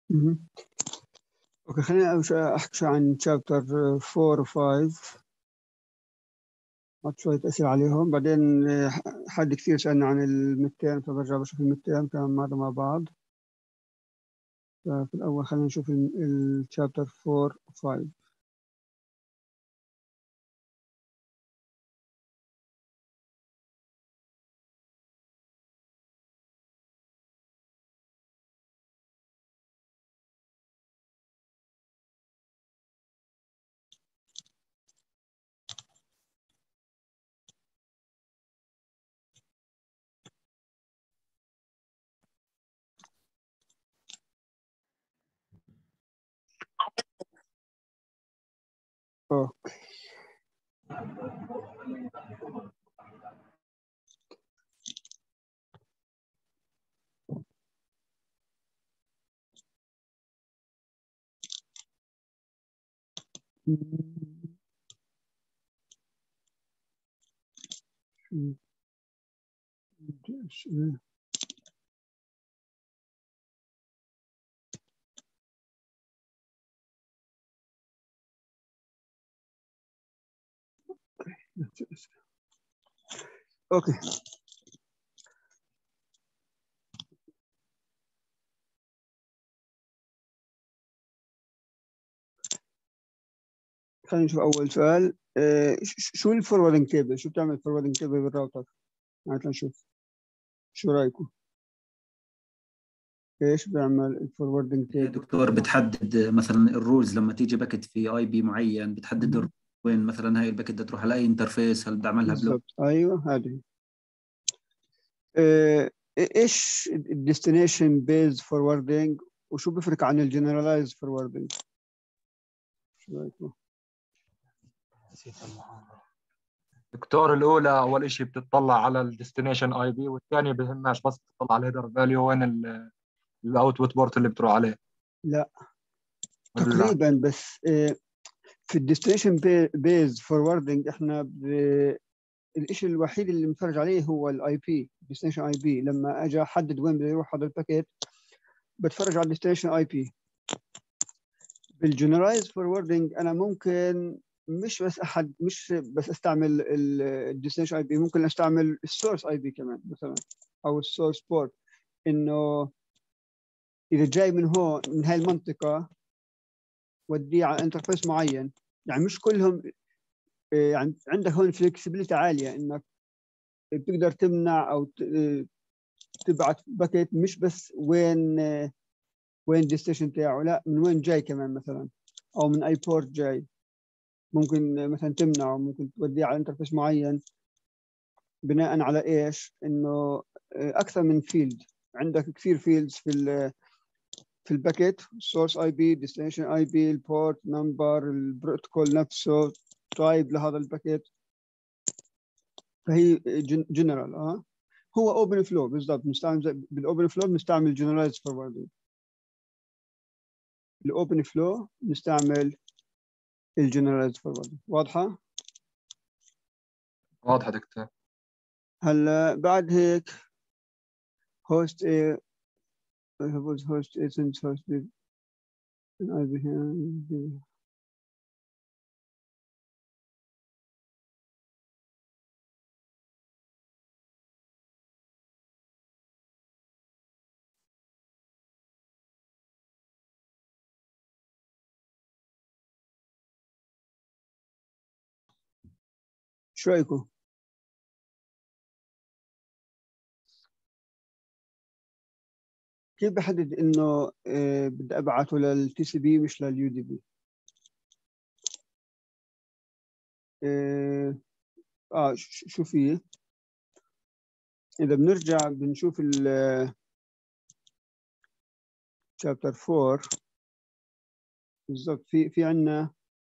مهم. اوكي، خليني احكي شوي عن شابتر 4 و 5. حط شوية أسئلة عليهم، بعدين حد كثير سألنا عن المتين، فبرجع بشوف المتين كمان مرة مع بعض. ففي الأول خلينا نشوف الشابتر 4 و 5. أوكي. اوكي، خلينا نشوف أول سؤال. شو الفوروردنج تيبل؟ شو بتعمل الفوروردنج تيبل بالراوتر؟ تعال نشوف، شو رأيكم؟ ايش بيعمل الفوروردنج يا تيبل؟ دكتور بتحدد مثلا الرولز لما تيجي باكت في اي بي معين، بتحدد وين مثلا هاي الباكت بدها تروح على اي انترفيس، هل بدي اعملها بلوك؟ بالضبط، ايوه هذه. ايش الديستنيشن بيز فوروردنج وشو بيفرق عن الجنرالايز فوروردنج؟ شو رايكم؟ دكتور، الاولى اول شيء بتطلع على الديستنيشن اي بي، والثانيه بهمهاش، بس بتطلع على الهيدر فاليو وين الاوتبوت بورت اللي بتروح عليه. لا ولا تقريبا، بس في الديستنيشن بيز فوروردنج احنا الشيء الوحيد اللي بنتفرج عليه هو الاي بي، ديستنيشن اي بي. لما اجي احدد وين بده يروح هذا الباكيت بتفرج على الديستنيشن اي بي. بالجنرالايز فوروردنج انا ممكن مش بس استعمل الديستنيشن اي بي، ممكن استعمل السورس اي بي كمان مثلا، او السورس بورت. انه اذا جاي من هون من هاي المنطقه وديه على انترفيس معين، يعني مش كلهم. يعني عندك هون فلكسبيتي عاليه، انك بتقدر تمنع او تبعت باكيت مش بس وين الديستنيشن تاعه، لا من وين جاي كمان مثلا، او من اي بورت جاي. ممكن مثلا تمنعه، ممكن توديه على انترفيس معين بناء على ايش؟ انه اكثر من فيلد. عندك كثير فيلدز في الباكيت، سورس اي بي، ديستنيشن اي بي، البورت نمبر، البروتوكول نفسه، تايب لهذا الباكيت. فهي جنرال. هو اوبن فلو بالضبط، بنستعمل بالاوبن فلو بنستعمل جنرالايز فوروردنج. الاوبن فلو بنستعمل الجنرالايز فوروردنج. واضحه؟ واضحه دكتور. هلا بعد هيك host a host a since host did an IBM. شو رايكم؟ كيف بحدد انه بدي ابعته للتي سي بي مش لليو دي بي؟ شو فيه؟ اذا بنرجع بنشوف الشابتر 4 بالضبط، في عندنا،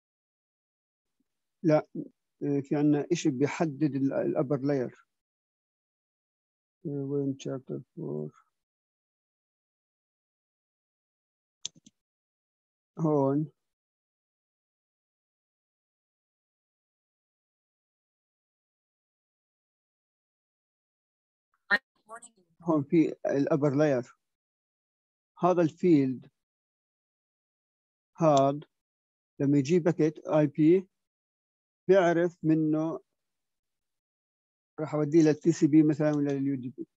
لا في عندنا شيء بيحدد الابر لاير. وين شابتر 4؟ هون هون في الابر لاير. هذا الفيلد هذا لما يجي باكيت اي بي بيعرف منه راح اوديه للتي سي بي مثلا ولا لليو دي بي.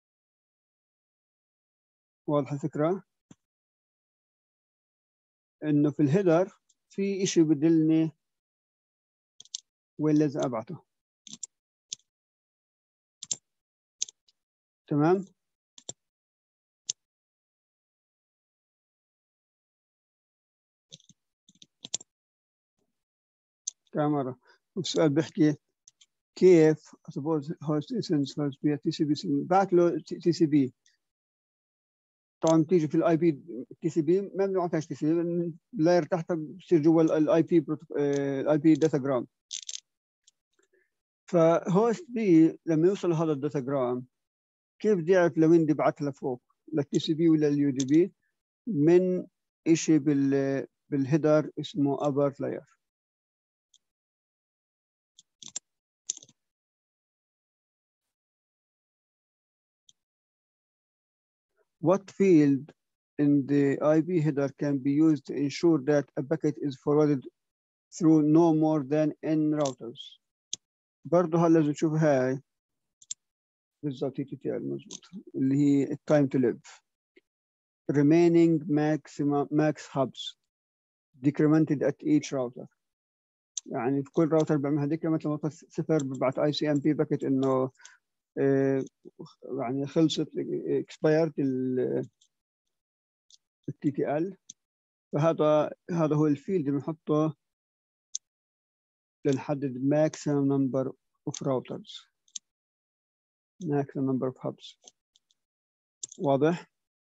واضح الفكره؟ انه في الهيدر في شيء بدلني وين لازم ابعته. تمام. كاميرا. والسؤال بيحكي كيف suppose host essence host بي تي سي بي بعت له تي سي بي. طبعا بتيجي في الاي بي تي سي بي ما بنعطيهاش تي سي بي، اللاير تحتها بصير جوا الاي بي داتاجرام. فهوست بي لما يوصل لهذا الداتاجرام كيف بدي اعرف لوين بدي ابعثها لفوق للتي سي بي ولا اليو دي بي؟ من شيء بالهيدر اسمه upper layer. What field in the IP header can be used to ensure that a packet is forwarded through no more than n routers؟ برضه هلا لازم نشوف هاي بالضبط تي تي ال مضبوط اللي هي التايم تو ليف. remaining max hubs decremented at each router. يعني في كل راوتر بعملها decrement لما توصل 0 ببعث اي سي ام بي باكيت انه يعني خلصت expired التي تي ال. فهذا هو الفيلد اللي بنحطه لنحدد maximum number of routers maximum number of hubs. واضح؟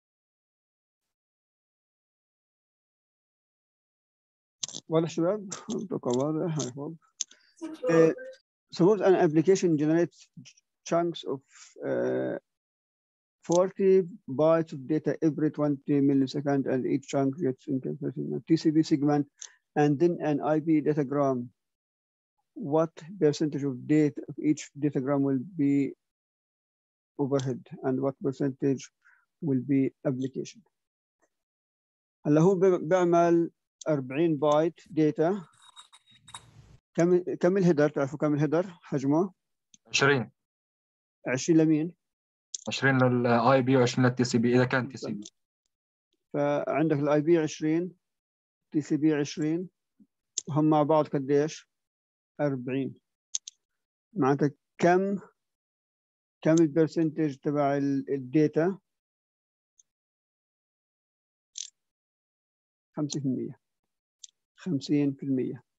واضح شباب؟ أتوقع واضح. I hope. Suppose an application generates chunks of 40 bytes of data every 20 milliseconds, and each chunk gets encrypted in a TCP segment and then an IP datagram. What percentage of data of each datagram will be overhead and what percentage will be application؟ هلا هو بيعمل 40 بايت داتا. كم الهيدر؟ تعرفوا كم الهيدر حجمه؟ 20 لمين؟ 20 للاي بي و20 للتي سي بي اذا كان تي سي بي. فعندك الاي بي 20 تي سي بي 20 وهم مع بعض قديش؟ 40. معناتها كم البرسنتج تبع الداتا؟ 50%. 50%.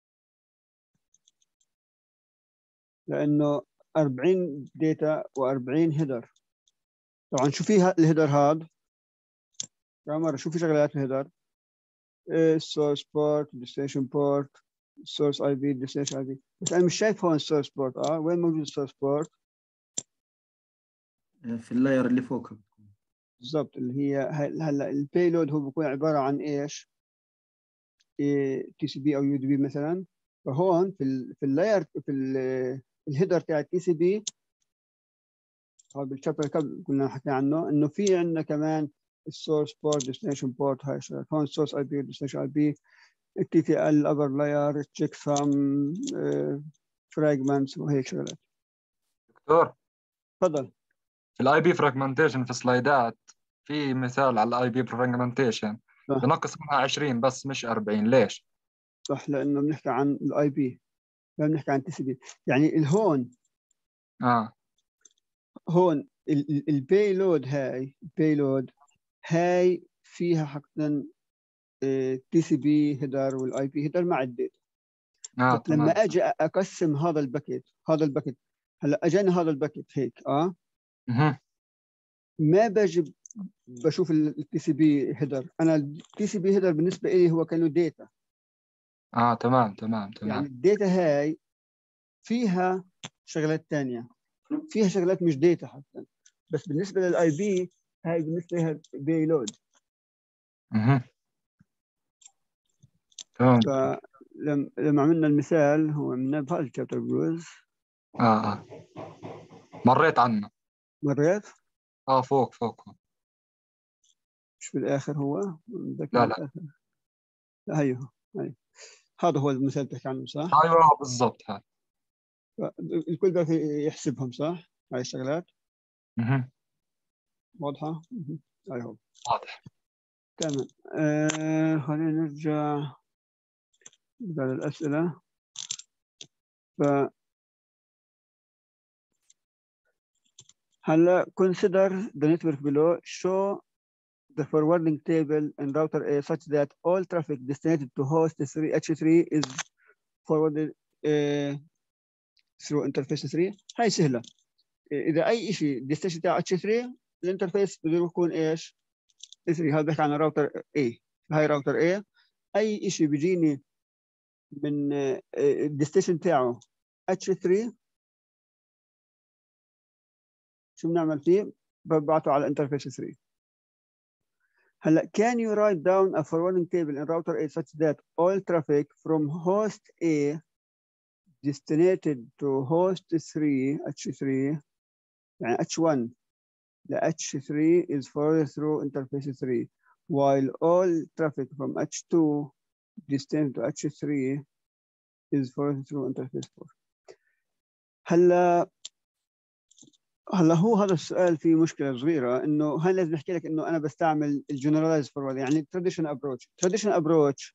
لانه 40 داتا و40 هيدر. طبعا شو فيها الهيدر هذا؟ مرة شو في شغلات الهيدر؟ السورس بورت، الديستنيشن بورت، السورس اي بي، الديستنيشن اي بي. بس انا مش شايف هون السورس بورت. وين موجود السورس بورت؟ في اللاير اللي فوقها. بالضبط اللي هي هلا البيلود هو بيكون عباره عن ايش؟ تي سي بي او يو دي بي مثلا. فهون في اللاير في الهيدر تاع التي سي بي هو بالشابتر كنا حكينا عنه انه في عندنا كمان السورس بورت، ديستنيشن بورت. هاي الشغلات هون السورس اي بي، الديستنيشن اي بي، التي تي ال، ابر لاير، تشيك سام، فراجمنتس وهيك شغلات. دكتور تفضل. في الاي بي فراجمنتيشن في سلايدات في مثال على الاي بي فراجمنتيشن بنقص منها 20 بس مش 40. ليش؟ صح لانه بنحكي عن الاي بي ما بنحكي عن تي سي بي. يعني الهون هون البيلود هاي فيها حقا تي سي بي هيدر والاي بي هيدر مع الداتا. بس لما اجي اقسم هذا الباكيت هلا اجاني هذا الباكيت هيك ما باجي بشوف التي سي بي هيدر. انا التي سي بي هيدر بالنسبه لي هو كانه داتا. تمام. يعني الداتا هاي فيها شغلات ثانيه، فيها شغلات مش داتا حتى. بس بالنسبه للاي بي هاي بالنسبه لها بيلود. تمام. فلما عملنا المثال هو عملناه بهذا الشابتر بلوز. مريت عنه. مريت؟ فوق مش في الاخر هو؟ لا ايوه هذا هو المثال اللي تحكي عنه صح؟ ايوه بالضبط هذا. الكل بيعرف يحسبهم صح؟ هاي الشغلات واضحة؟ ايوه واضح. تمام. خلينا نرجع للأسئلة. هلا consider the network below. Show the forwarding table in router A such that all traffic destined to host 3 H3 is forwarded through interface 3. هاي سهلة. إذا أي شيء destination تاع H3 الانترفيس بده يكون إيش؟ 3. هذا بيحكي عن راوتر A. هاي راوتر A. أي شيء بيجيني من الديستنيشن تاعه H3 شو بنعمل فيه؟ ببعته على انترفيس 3. هلا can you write down a forwarding table in router A such that all traffic from host A destined to host 3 H3 يعني H1 ل H3 is forwarded through interface 3 while all traffic from H2 destined to H3 is forwarded through interface 4. هلا هو هذا السؤال فيه مشكله صغيره انه هل لازم احكي لك انه انا بستعمل الجنرالايز فورورد يعني التراديشنال ابروتش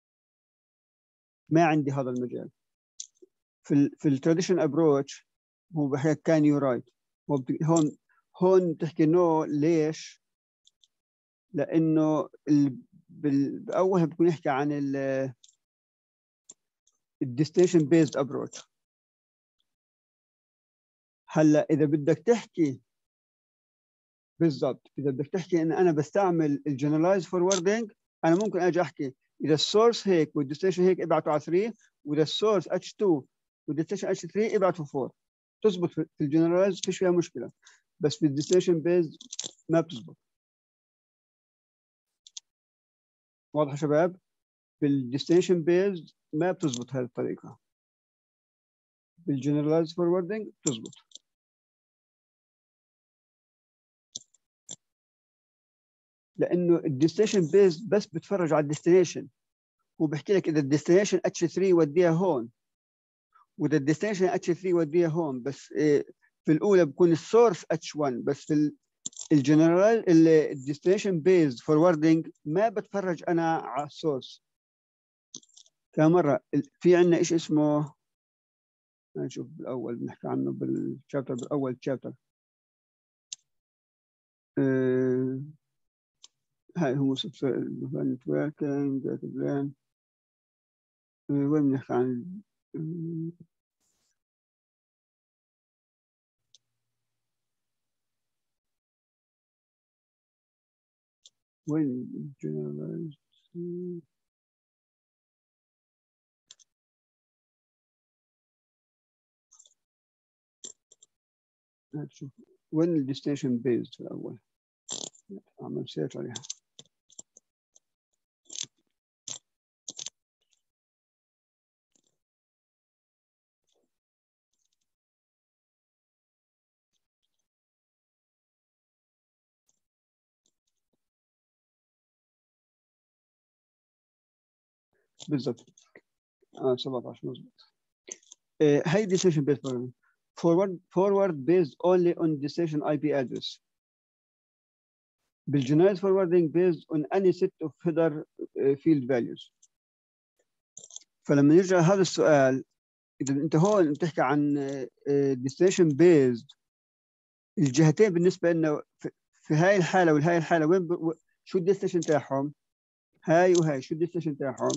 ما عندي هذا المجال. في التراديشنال ابروتش هو بحكي كان يو رايت. هون بتحكي نو. ليش؟ لانه باول بكون يحكي عن الديستنيشن بيزد ابروتش. هلا اذا بدك تحكي بالضبط، اذا بدك تحكي ان انا بستعمل الجنرالايز فوروردنج انا ممكن اجي احكي اذا السورس هيك والديستنيشن هيك ابعته على 3 واذا السورس H2 والديستنيشن H3 ابعته 4. تزبط في الجنرالايز فيش فيها مشكله، بس في الديستنيشن بيز ما بتزبط. واضح يا شباب؟ في الديستنيشن بيز ما بتزبط هذه الطريقه، بالجنرالايز فوروردنج بتزبط. لانه الديستنيشن بيز بس بتفرج على الديستنيشن وبحكي لك اذا الديستنيشن H3 وديها هون واذا الديستنيشن H3 وديها هون، بس في الاولى بكون السورس H1 بس في الجنرال الديستنيشن بيز فوروردنج ما بتفرج انا على السورس. كمره في عندنا شيء اسمه نشوف بالاول بنحكي عنه بالشابتر بالاول شابتر. هاي هو نتوركينج داتا بلان. وين بنحكي عن وين generalized نشوف وين الديستنيشن بيزد في الأول. أعمل سيرش عليها. بالضبط 17 مظبوط. هاي destination based programming. Forward based only on destination IP address. بالجنرال forwarding based on any set of header field values. فلما نرجع هذا السؤال إذا أنت هون بتحكي عن destination based الجهتين بالنسبة لنا في هاي الحالة والهاي الحالة وين شو الديستنيشن تاعهم؟ هاي وهاي شو الديستنيشن تاعهم؟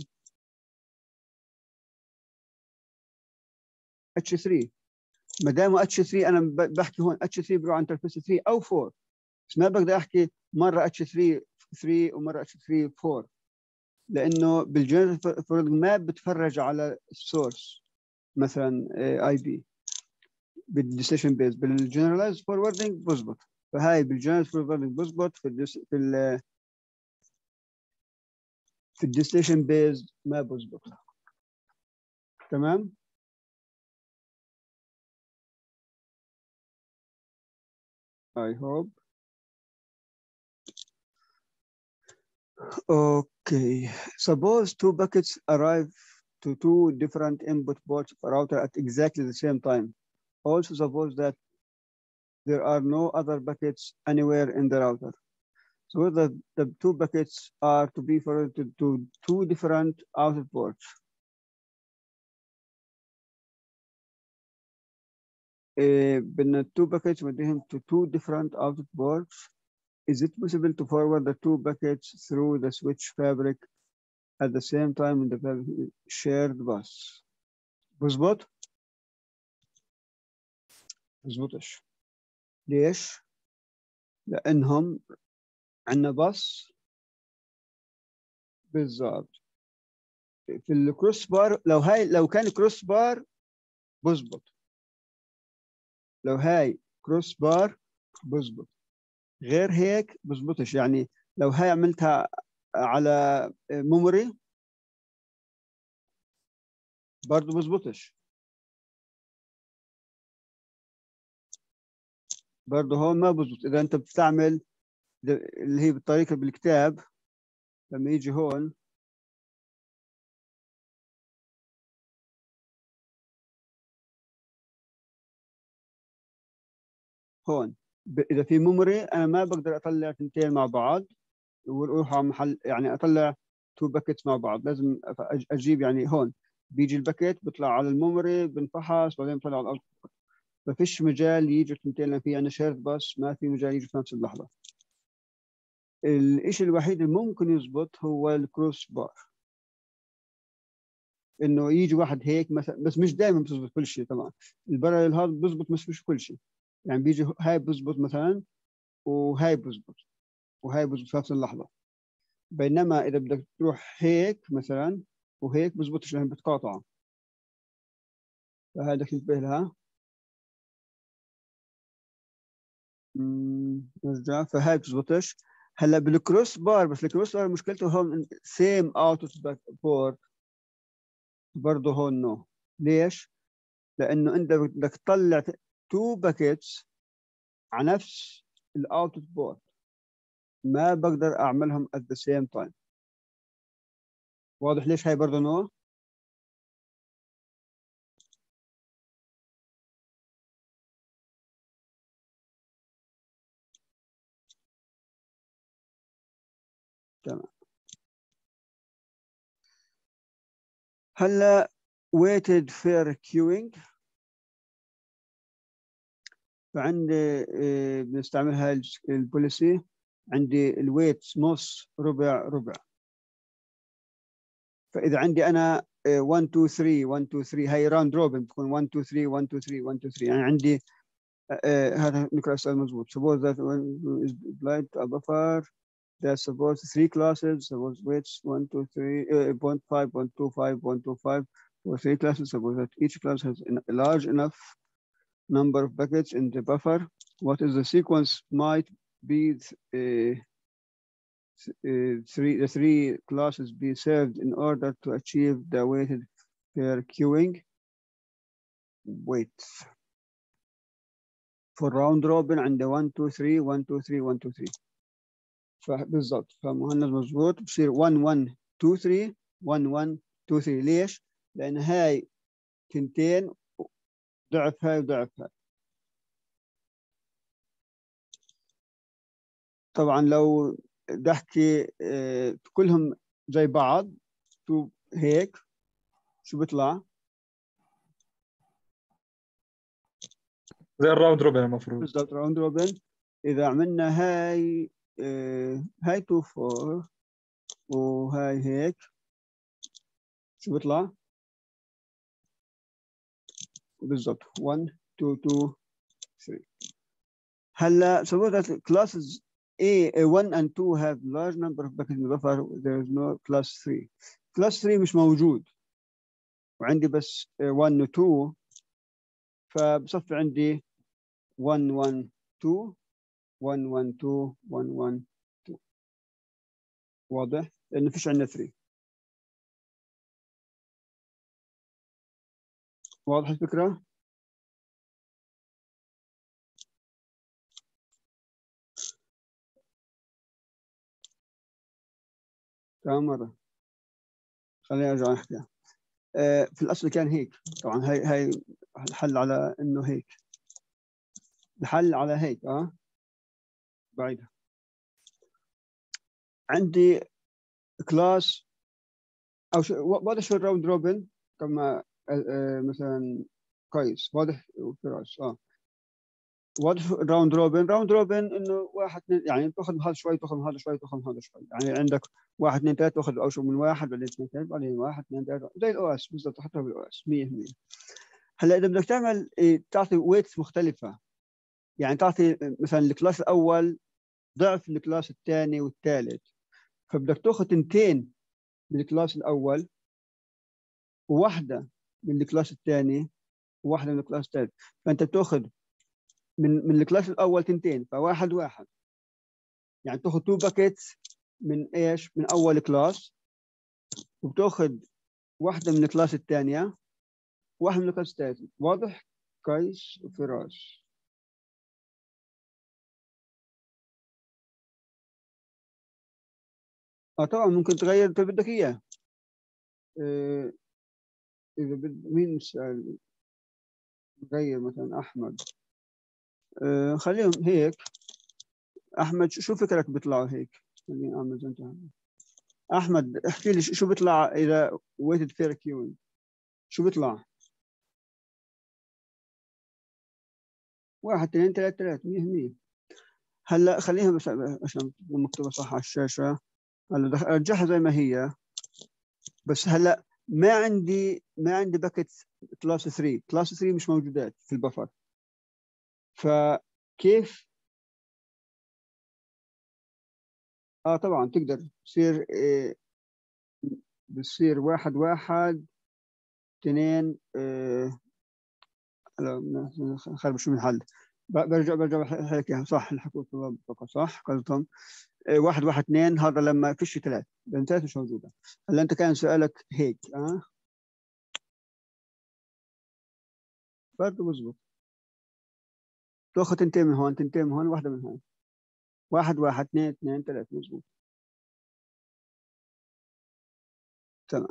H3. ما دام H3 انا بحكي هون H3 بروح عن انترفيس 3 او 4 بس ما بقدر احكي مره H3 3 ومره H3 4 لانه بالجنرال فوروردنج ما بتفرج على السورس مثلا اي بي. بالديسيشن بيز بالجنرالايز فوروردنج بزبط. فهاي بالجنرال فوروردنج بزبط في الديستنيشن بيز ما بزبط. تمام. I hope. Okay, suppose two buckets arrive to two different input ports of a router at exactly the same time. Also suppose that there are no other buckets anywhere in the router. So the two buckets are to be forwarded to two different output ports. بدنا two buckets وديهم to two different output ports. Is it possible to forward the two buckets through the switch fabric at the same time in the shared bus? بزبط؟ بزبطش. ليش؟ لأنهم عندنا بس بالضبط. في الكروس بار لو كان كروس بار بزبط. لو هاي كروس بار بزبط. غير هيك بزبطش. يعني لو هاي عملتها على ميموري برضه بزبطش. برضه هون ما بزبط. إذا أنت بتستعمل اللي هي بالطريقة بالكتاب لما يجي هون إذا في ميموري أنا ما بقدر أطلع ثنتين مع بعض ويروحوا على محل. يعني أطلع تو باكيتس مع بعض. لازم أجيب يعني هون بيجي الباكيت بيطلع على الميموري بنفحص بعدين بيطلع على الأوتبوت. ما فيش مجال يجوا ثنتين لأن في عندنا شيرد بس ما في مجال يجوا في نفس اللحظة. الشيء الوحيد اللي ممكن يزبط هو الكروس بار. انه يجي واحد هيك مثلا بس مش دائما بتزبط كل شيء. طبعا البارل هذا بزبط بس مش كل شيء. يعني بيجي هاي بزبط مثلا وهاي بزبط وهاي بزبط في نفس اللحظه. بينما اذا بدك تروح هيك مثلا وهيك بزبطش لان بتقاطعوا. فهذا تنتبه لها. نرجع. فهاي بتزبطش. هلا بالكروس بار بس الكروس بار مشكلته هون سيم اوت بورت برضه هون نو. ليش؟ لانه انت بدك تطلع تو باكيتس على نفس الاوتبوت بورت. ما بقدر اعملهم at the same time. واضح ليش هاي برضه نو؟ تمام. هلا weighted fair queuing فعندي بنستعملها البوليسي. عندي الويت نص ربع ربع. فاذا عندي انا 1 2 3 1 2 3 هاي راوند روبن بتكون 1 2 3 1 2 3 1 2 3. يعني عندي هذا نقرا السؤال مضبوط. suppose that when is applied to a buffer that supports three classes, suppose weights 1 2 3 0.5 125 125 for three classes. Suppose that each class has a large enough number of buckets in the buffer. What is the sequence might be the three classes be served in order to achieve the weighted fair queuing? Wait. For round robin عند 1 2 3 1 2 3 1 2 3. فبالضبط فمهند مضبوط بصير 1 1 2 3 1 1 2 3. ليش؟ لأن هاي تنتين ضعف هاي وضعف هاي. طبعا لو بدي احكي كلهم زي بعض تو هيك شو بيطلع؟ زي الراوند روبن المفروض. بالضبط راوند روبن. إذا عملنا هاي هاي 2 4 وهاي هيك شو بيطلع؟ بالضبط 1 2 2 3. هلا suppose that classes A1 and 2 have large number of buckets in the buffer. There is no class 3. class 3 مش موجود وعندي بس 1 و 2 فبصفي عندي 1 1 2 1 1 2 1 1 2. واضح؟ لأنه فيش عندنا 3. واضح الفكرة؟ كمان مرة خليني أرجع أحكيها. في الأصل كان هيك طبعا. هاي الحل على إنه هيك، الحل على هيك بعيدها. عندي كلاس أو واضح شو الراوند روبن كما مثلا كويس واضح فراس واضح. راوند روبن انه واحد اثنين، يعني تاخذ من هذا شوي تاخذ من هذا شوي تاخذ من هذا شوي، يعني عندك واحد اثنين ثلاثه تاخذ اوشو من واحد بعدين اثنين ثلاثه بعدين واحد اثنين ثلاثه زي الاو اس بالضبط، تحطها بالاو اس 100%. هلا اذا بدك تعمل تعطي ويتس مختلفه، يعني تعطي مثلا الكلاس الاول ضعف الكلاس الثاني والثالث، فبدك تاخذ اثنتين من الكلاس الاول وواحده من الكلاس الثاني وواحده من الكلاس الثالث، فانت بتاخذ من الكلاس الاول تنتين فواحد واحد، يعني تاخذ 2 باكيتس من ايش؟ من اول كلاس، وبتاخذ واحده من الكلاس الثانيه واحده من الكلاس الثالث. واضح كويس وفراس؟ طبعا ممكن تغير انت بدك اياه. اذا مين السؤال؟ نغير مثلا احمد. خليهم هيك. احمد شو فكرك بيطلعوا هيك؟ خليني اعمل انت. احمد احكي لي شو بيطلع اذا ويتد فير كيوين؟ شو بيطلع؟ 1 2 3 3 100%. هلا خليها بس عشان تكون مكتوبه صح على الشاشه. هلا ارجعها زي ما هي، بس هلا ما عندي باكيت كلاس 3. كلاس 3 مش موجودات في البفر، فكيف؟ طبعا تقدر تصير بتصير 1 1 2. خرب شو من حل. برجع بحكي اياها صح. الحكوا الطلاب صح قصدهم 1 1 2. هذا لما فيش 3 لان 3 مش موجوده. هلا انت كان سؤالك هيك برضه مزبوط. تاخذ تنتين من هون تنتين من هون واحده من هون. 1 1 2 2 3 مزبوط. تمام.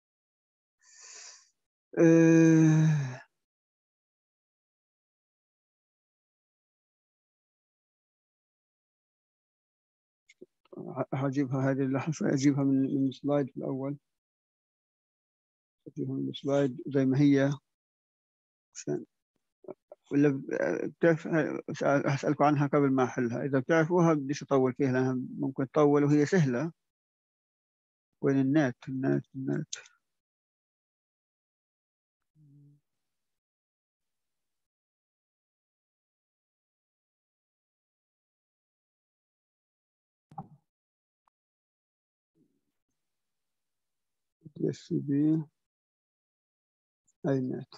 هجيبها هذه اللحظة شوي، أجيبها من السلايد في الأول. أجيبها من السلايد زي ما هي عشان ولا بتعرف. أسألكم عنها قبل ما أحلها. إذا بتعرفوها بديش أطول فيها لأنها ممكن تطول وهي سهلة. وين النت؟ اس بي هاي النت.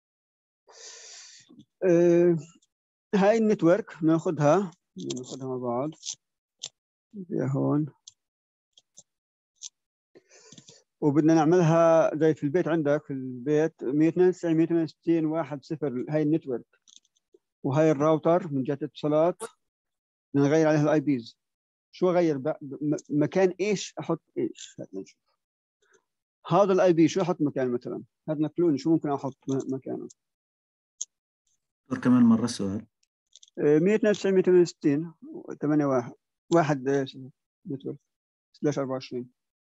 هاي النتورك ناخذها مع بعض. هون وبدنا نعملها زي في البيت. عندك في البيت 192 168 1 0. هاي النتورك وهاي الراوتر من جهة الاتصالات. بدنا نغير عليها الاي بيز. شو اغير مكان ايش احط ايش؟ هات نشوف. هذا الاي بي شو احط مكان مثلا؟ هات نقلوني شو ممكن احط مكانه. كمان مرة السؤال. 192 168 8 1 نتورك سلاش 24.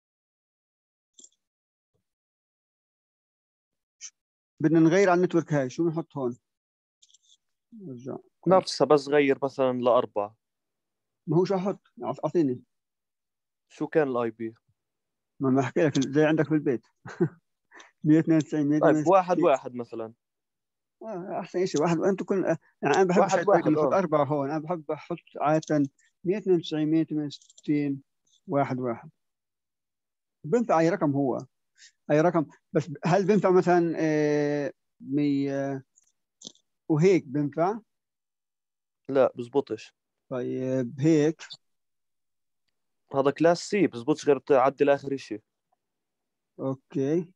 بدنا نغير على النتورك هاي. شو بنحط هون؟ نرجع نفسها بس غير مثلا ل4. ما هو شو احط؟ اعطيني. شو كان الاي بي؟ ما احكي لك زي عندك في البيت. 192 طيب 1 1 مثلا. احسن شيء 1. انتم كل يعني انا بحب 1 1 نحط 4 هون. انا بحب احط عاده 192 168 1 1. بنفع اي رقم هو اي رقم، بس هل بنفع مثلا 100 وهيك بنفع؟ لا بزبطش. طيب هيك هذا كلاس سي بزبطش غير تعدل اخر شيء. اوكي.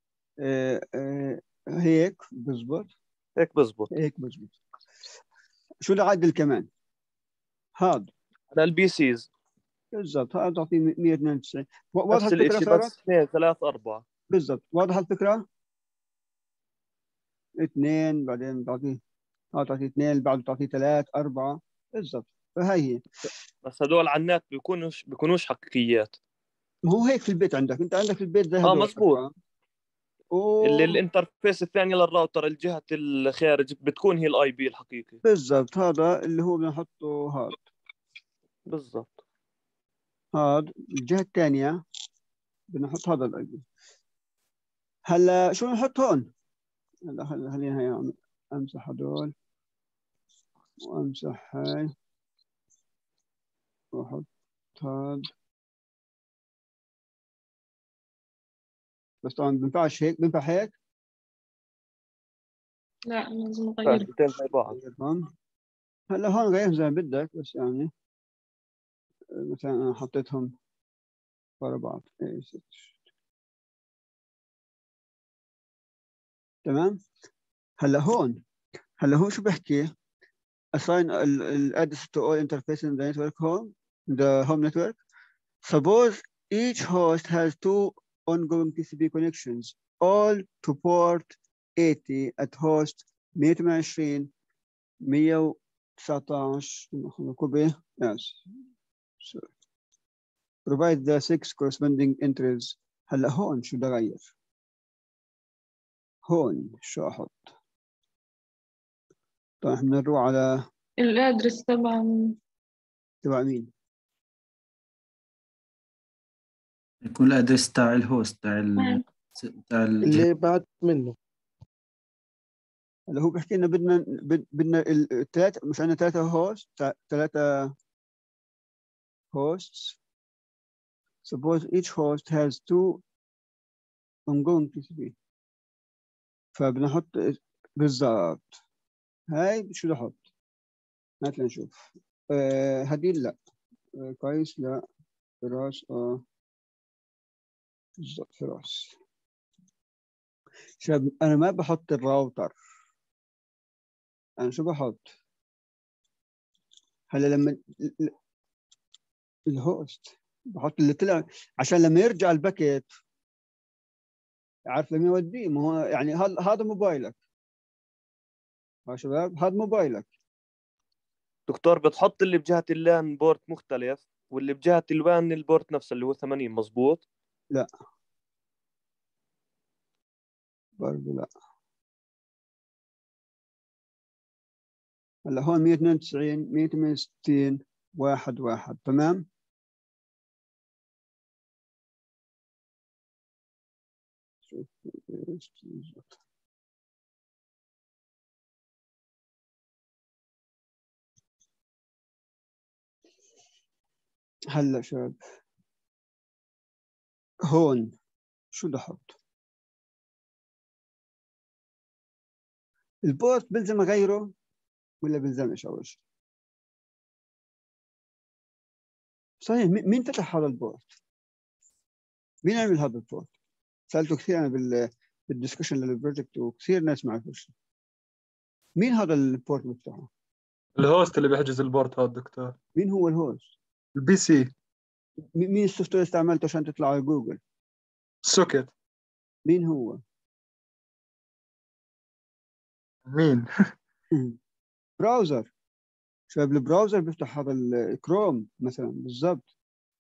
هيك بزبط. هيك بزبط. هيك بزبط. شو اللي عدل كمان؟ هاد على البي سيز بالضبط هذا تعطيه 192. واضحه نفس الفكره الشيء صارت؟ بس 2 3 4. بالضبط واضحه الفكره. 2 بعدين تعطيه تعطيه 2 بعده تعطيه 3 4 بالضبط. فهي هي. بس هدول على النت بيكونوش حقيقيات. ما هو هيك في البيت عندك، انت عندك في البيت زي هدول. مزبوط. اللي الانترفيس الثاني للراوتر الجهة الخارج بتكون هي الاي بي الحقيقي. بالضبط هذا اللي هو بنحطه هذا. بالضبط. هذا الجهة الثانية بنحط هذا الاي بي. هلا شو بنحط هون؟ هلا خلينا هي امسح هدول وامسح هاي واحط هذا. بس طبعا بينفعش هيك، بينفع هيك؟ لا لازم أغير. اثنين زي بعض. هلا هون غير زي ما بدك، بس يعني مثلا انا حطيتهم ورا بعض. تمام. هلا هون شو بحكي؟ assign address to all interfaces in the network home, the home network. Suppose each host has 2 ongoing TCP connections, all to port 80 at host 128 119 yes. So, provide the 6 corresponding entries. هلا هون شو بدي اغير؟ هون شو احط؟ طيب احنا بنروح على الادرس تبع مين؟ يكون الادرس تاع الهوست تاع الجهاز. اللي بعد منه. اللي هو بيحكي لنا بدنا الثلاث، مش عندنا 3 هوست 3 hosts. Suppose each host has 2 ongoing TCP. فبنحط بالضبط هاي شو بدي احط؟ هات لنشوف. هدي لا. كويس لا. فراس بالضبط فراس. شباب انا ما بحط الراوتر، انا شو بحط؟ هلا لما الهوست بحط اللي طلع عشان لما يرجع الباكيت عارف لما يوديه. ما هو يعني هذا موبايلك يا شباب، هذا موبايلك. دكتور بتحط اللي بجهة اللان بورت مختلف واللي بجهة الوان البورت نفسه اللي هو 80 مزبوط؟ لا برضه لا. هلا هون 192 168 1 1 تمام. هلا شباب هون شو بدي احط؟ البورت بلزم اغيره ولا بلزمش اول شيء؟ صحيح مين فتح هذا البورت؟ مين عمل هذا البورت؟ سالته كثير انا بالدسكشن للبروجكت وكثير ناس ما عرفوا شيء. مين هذا البورت بيفتحه؟ الهوست اللي بيحجز البورت هذا دكتور. مين هو الهوست؟ البي سي. مين السوفت وير استعملته عشان تطلع على جوجل؟ سوكت. مين هو؟ مين؟ براوزر. شباب البراوزر بيفتح هذا الكروم مثلا بالضبط.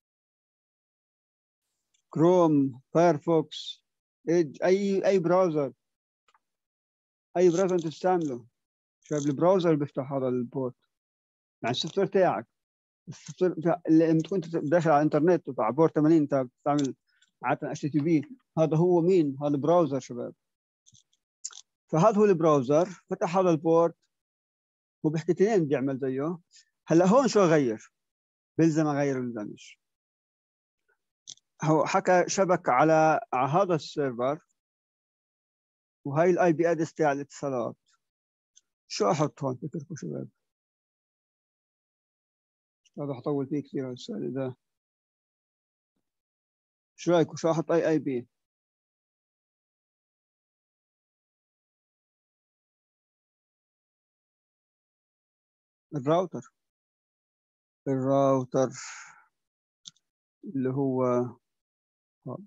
كروم، فايرفوكس، ايدج، اي براوزر، اي براوزر انت تستعمله. شباب البراوزر بيفتح هذا البورت. يعني السوفت وير تاعك، السوفت وير اللي تكون داخل على الانترنت على بورت 80 انت بتستعمل عاده اتش تي بي. هذا هو مين؟ هذا البراوزر شباب. فهذا هو البراوزر فتح هذا البورت وبحكي اثنين بدي اعمل زيه. هلا هون شو اغير؟ بلزم اغير بلزمش. هو حكى شبك على هذا السيرفر وهي الاي بي ادرس تاع الاتصالات. شو احط هون فكركم شباب؟ هذا حطول فيه كثير هالسؤال. اذا شو رايكم؟ شو احط اي بي؟ الراوتر اللي هو هذا.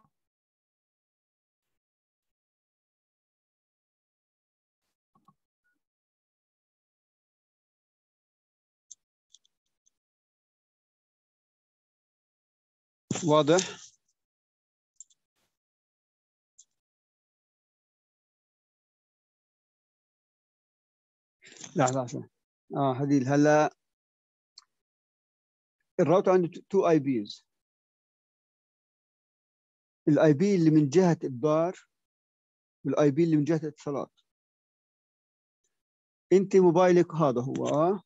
واضح؟ لحظة هديل هلا الراوتر عنده 2 اي بيز. الاي بي اللي من جهة الدار والاي بي اللي من جهة الاتصالات. انت موبايلك هذا هو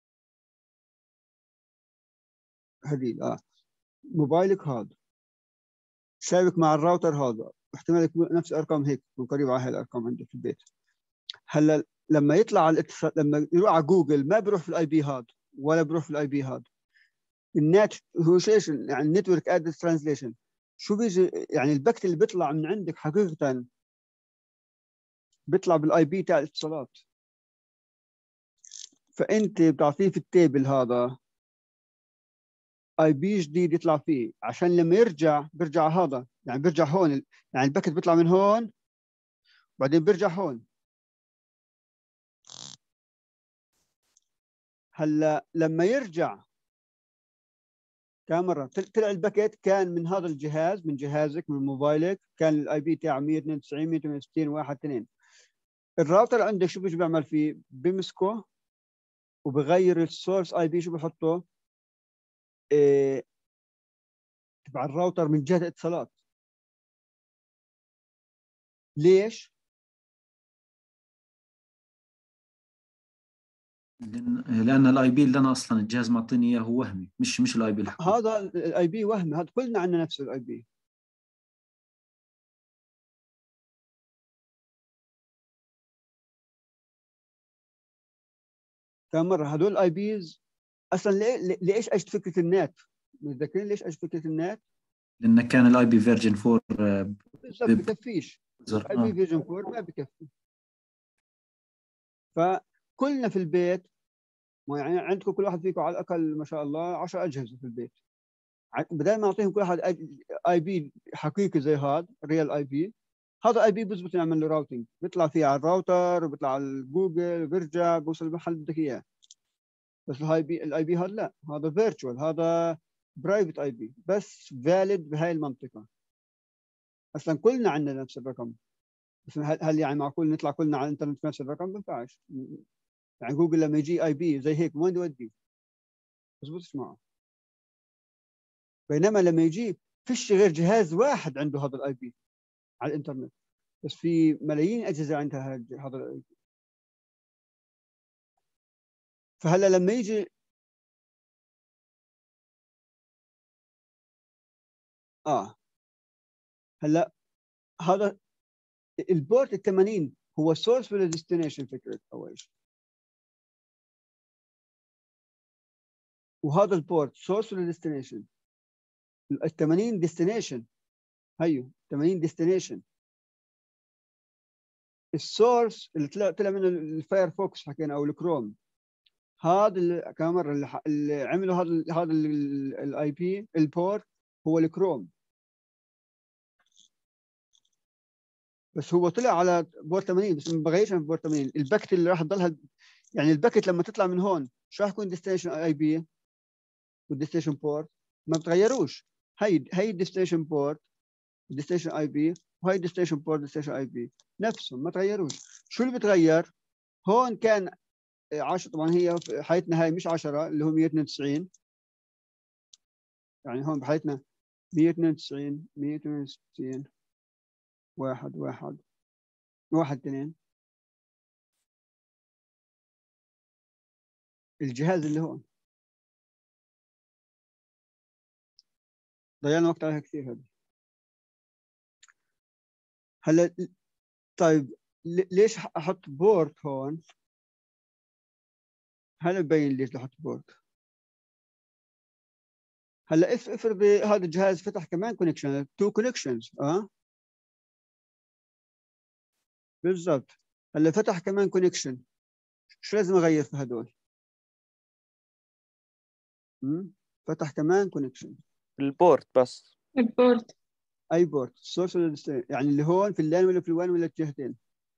هديل موبايلك هذا شابك مع الراوتر هذا، احتمال يكون نفس الارقام هيك تكون قريبه على هاي الارقام عندك في البيت. هلا لما يطلع على الاتصال، لما يروح على جوجل ما بيروح في الاي بي هذا ولا بيروح في الاي بي هذا. النت هو شيء يعني النتورك ادرس ترانزليشن، شو بيجي يعني الباكت اللي بيطلع من عندك حقيقه بيطلع بالاي بي تاع الاتصالات. فانت بتعطيه في التيبل هذا اي بي جديد يطلع فيه، عشان لما بيرجع هذا، يعني بيرجع هون، يعني الباكت بيطلع من هون وبعدين بيرجع هون. هلا لما يرجع كم مرة طلع الباكيت كان من هذا الجهاز، من جهازك من موبايلك، كان الاي بي تاعه 192 168 1 2. الراوتر عندك شو بيجي بيعمل فيه؟ بيمسكه وبغير السورس اي بي، شو بحطه؟ تبع الراوتر من جهة اتصالات. ليش؟ لان الاي بي اللي انا اصلا الجهاز معطيني اياه هو وهمي، مش الاي بي الحقيقي. هذا الاي بي وهمي، هذا كلنا عندنا نفس الاي بي. كم مرة هدول الاي بيز اصلا ليش اجت فكرة النت؟ متذكرين ليش اجت فكرة النت؟ لان كان الاي بي فيرجن 4 بالضبط بكفيش. اي بي فيرجن 4 ما بكفي. فكلنا في البيت، يعني عندكم كل واحد فيكم على الاقل ما شاء الله 10 اجهزه في البيت. بدل ما نعطيهم كل واحد اي بي حقيقي زي هذا ريال اي بي، هذا اي بي بزبط نعمل له راوتنج، بيطلع فيه على الراوتر وبيطلع على جوجل وبيرجع بوصل المحل اللي بدك اياه. بس الاي بي هذا لا، هذا فيرتشوال، هذا برايفت اي بي بس فاليد بهاي المنطقه. اصلا كلنا عندنا نفس الرقم، بس هل يعني معقول نطلع كلنا على الانترنت نفس الرقم؟ ما بينفعش. يعني جوجل لما يجي اي بي زي هيك وين يودي؟ بزبطش معه. بينما لما يجي فيش غير جهاز واحد عنده هذا الاي بي على الانترنت، بس في ملايين اجهزه عندها هذا الاي بي. فهلا لما يجي هلا هذا البورت ال 80 هو سورس ولا ديستنيشن؟ فكره اول شيء. وهذا البورت سورس ولا ديستنيشن؟ ال 80 ديستنيشن. هيو 80 ديستنيشن. السورس اللي طلع منه الفايرفوكس حكينا او الكروم، هذا كم مره اللي عملوا هذا الاي بي البورت هو الكروم. بس هو طلع على بورت 80 بس ما بغيرش في بورت 80. الباكت اللي راح تضلها، يعني الباكت لما تطلع من هون شو راح يكون ديستنيشن اي بي والديستنيشن بورت؟ ما بتغيروش. هي الديستنيشن بورت ديستنيشن اي بي، وهي ديستنيشن بورت ديستنيشن اي بي، نفسهم ما تغيروش. شو اللي بتغير؟ هون كان 10، طبعا هي حياتنا هاي مش 10 اللي هو 192، يعني هون بحياتنا 192 168 1 1 1 2. الجهاز اللي هون ضيعنا وقت عليها كثير هذه. هلا طيب ليش احط بورت هون؟ هلا ببين ليش احط بورت. هلا افرض هذا الجهاز فتح كمان كونكشن، 2 كونكشنز. بالضبط. هلا فتح كمان كونكشن، شو لازم اغير في هدول؟ فتح كمان كونكشن. البورت بس. البورت. اي بورت، السورس ولا الديستنيشن؟ يعني اللي هون في اللان ولا في الوان ولا الجهتين؟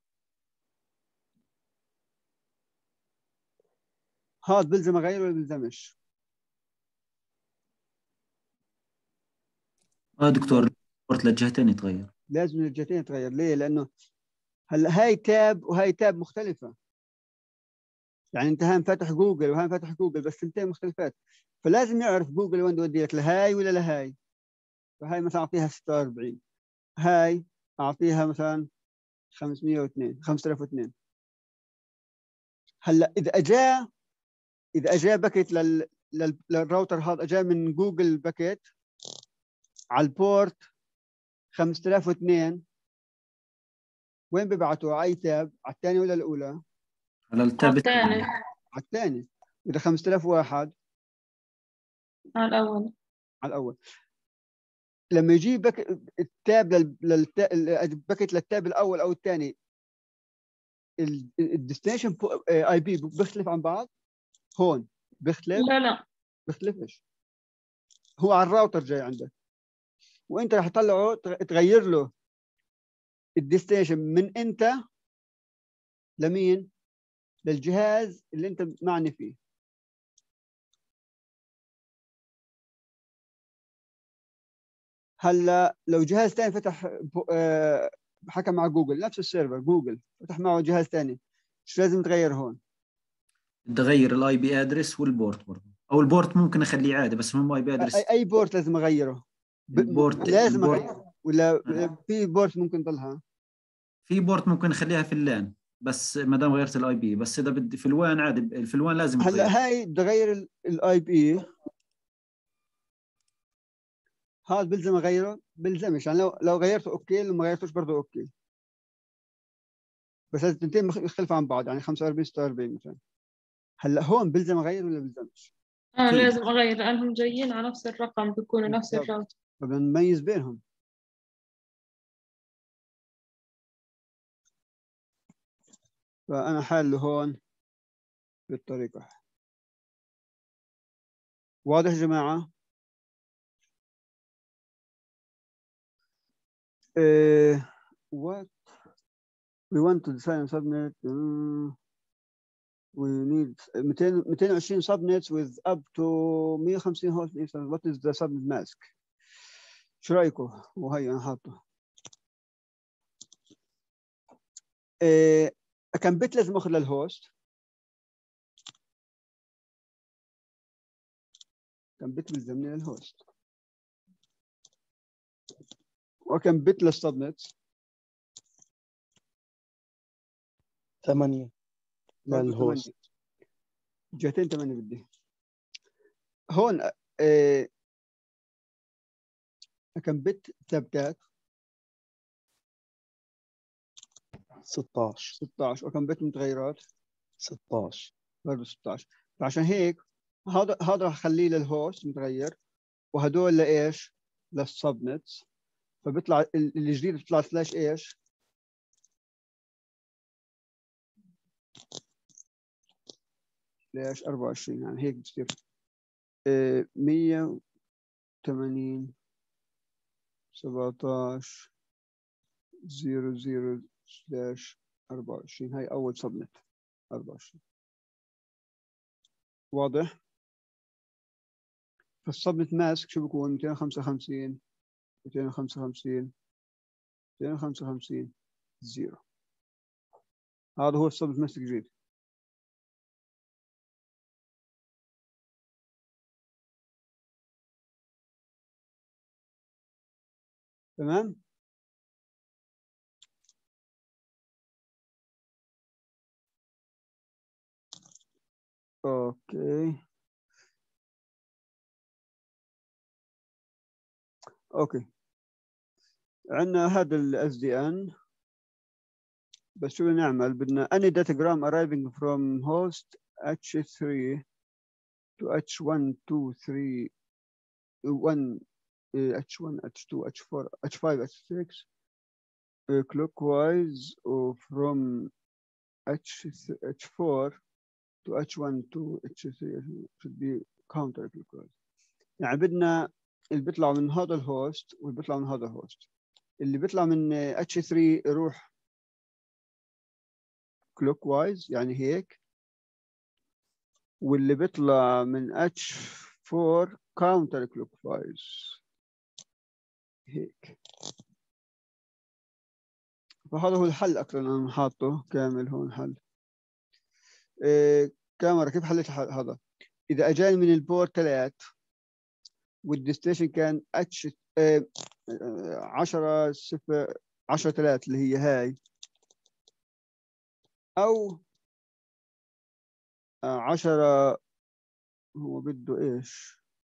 هذا بلزم اغير ولا بلزمش؟ دكتور البورت للجهتين يتغير. لازم الجهتين يتغير. ليه؟ لانه هلا هاي تاب وهاي تاب مختلفه. يعني انت هان فاتح جوجل وهان فاتح جوجل بس ثنتين مختلفات، فلازم يعرف جوجل وين بده يودي لك، لهاي ولا لهاي. فهاي مثلا اعطيها 46، هاي اعطيها مثلا 502 5002. هلا اذا اجى باكيت للراوتر هذا، اجى من جوجل باكيت على البورت 5002، وين ببعتوا؟ على اي تاب؟ على الثاني ولا الاولى؟ على التاب الثاني. على الثاني. اذا 5001 على الأول. على الاول. لما يجي التاب باكيت للتاب الاول او الثاني، الديستنيشن اي بي بيختلف عن بعض. هون بيختلف؟ لا. بيختلفش. هو على الراوتر جاي عندك، وانت رح تطلعه تغير له الديستنيشن من انت لمين؟ للجهاز اللي انت معني فيه. هلا لو جهاز ثاني فتح حكى مع جوجل، نفس السيرفر جوجل فتح معه جهاز ثاني، شو لازم تغير هون؟ بدي اغير الاي بي ادرس والبورت برضه، او البورت ممكن اخليه عادي بس المهم اي بي ادرس. اي بورت لازم اغيره؟ لازم اغيره ولا في بورت ممكن ضلها؟ في بورت ممكن اخليها في اللان بس ما دام غيرت الاي بي، بس اذا بدي في الوان عادي، في الوان لازم هلا يتغير. هاي بدي اغير الاي بي، هذا بلزم اغيره؟ بلزمش. يعني لو غيرته اوكي، لو ما غيرتوش برضه اوكي. بس التنتين يختلفوا عن بعض، يعني 45 46 مثلا. هلا هون بلزم اغير ولا بلزمش؟ أكيد. لازم أغير لأنهم جايين على نفس الرقم، بيكونوا نفس بالضبط. الراوتر. بدنا نميز بينهم. فانا حاله هون بالطريقه. واضح يا جماعه؟ what we want to design a subnet. We need 220 subnets with up to 150 host instance. What is the subnet mask? شو رايكم؟ وهي انا حاطه. كم بت لازم اخذ للهوست؟ كم بت بيلزمني للهوست؟ وكم بت للسبنت؟ 8 للهوست. جهتين 8 بدي. هون كم بت ثابتات؟ 16. وكم بت متغيرات؟ 16 برضه 16. فعشان هيك هذا راح اخليه للهوست متغير، وهدول لايش؟ للسبنتس. فبيطلع الجديد بيطلع سلاش ايش؟ سلاش 24. يعني هيك بتصير 180 17 00 سلاش 24. هاي اول سبنت 24. واضح؟ فالسبنت ماسك شو بيكون؟ 255 255 255 0. هذا هو السبنت ماسك جديد. تمام؟ اوكي عندنا هذا ال SDN. بس شو بدنا نعمل؟ بدنا any datagram arriving from host H3 to H1 2 3 1 H1 H2 H4 H5 H6 clockwise from H4 to H1 to H3 should be counter clockwise. يعني بدنا اللي بيطلع من هذا الهوست واللي بيطلع من هذا الهوست. اللي بيطلع من H3 يروح كلوك وايز يعني هيك، واللي بيطلع من H4 كاونتر كلوك وايز هيك. فهذا هو الحل أكثر، أنا حاطه كامل هون حل. كاميرا كيف حليت هذا؟ إذا أجاني من البورت 3 والديستنيشن كان اتش 10 0 10 3 اللي هي هاي، او 10 هو بده ايش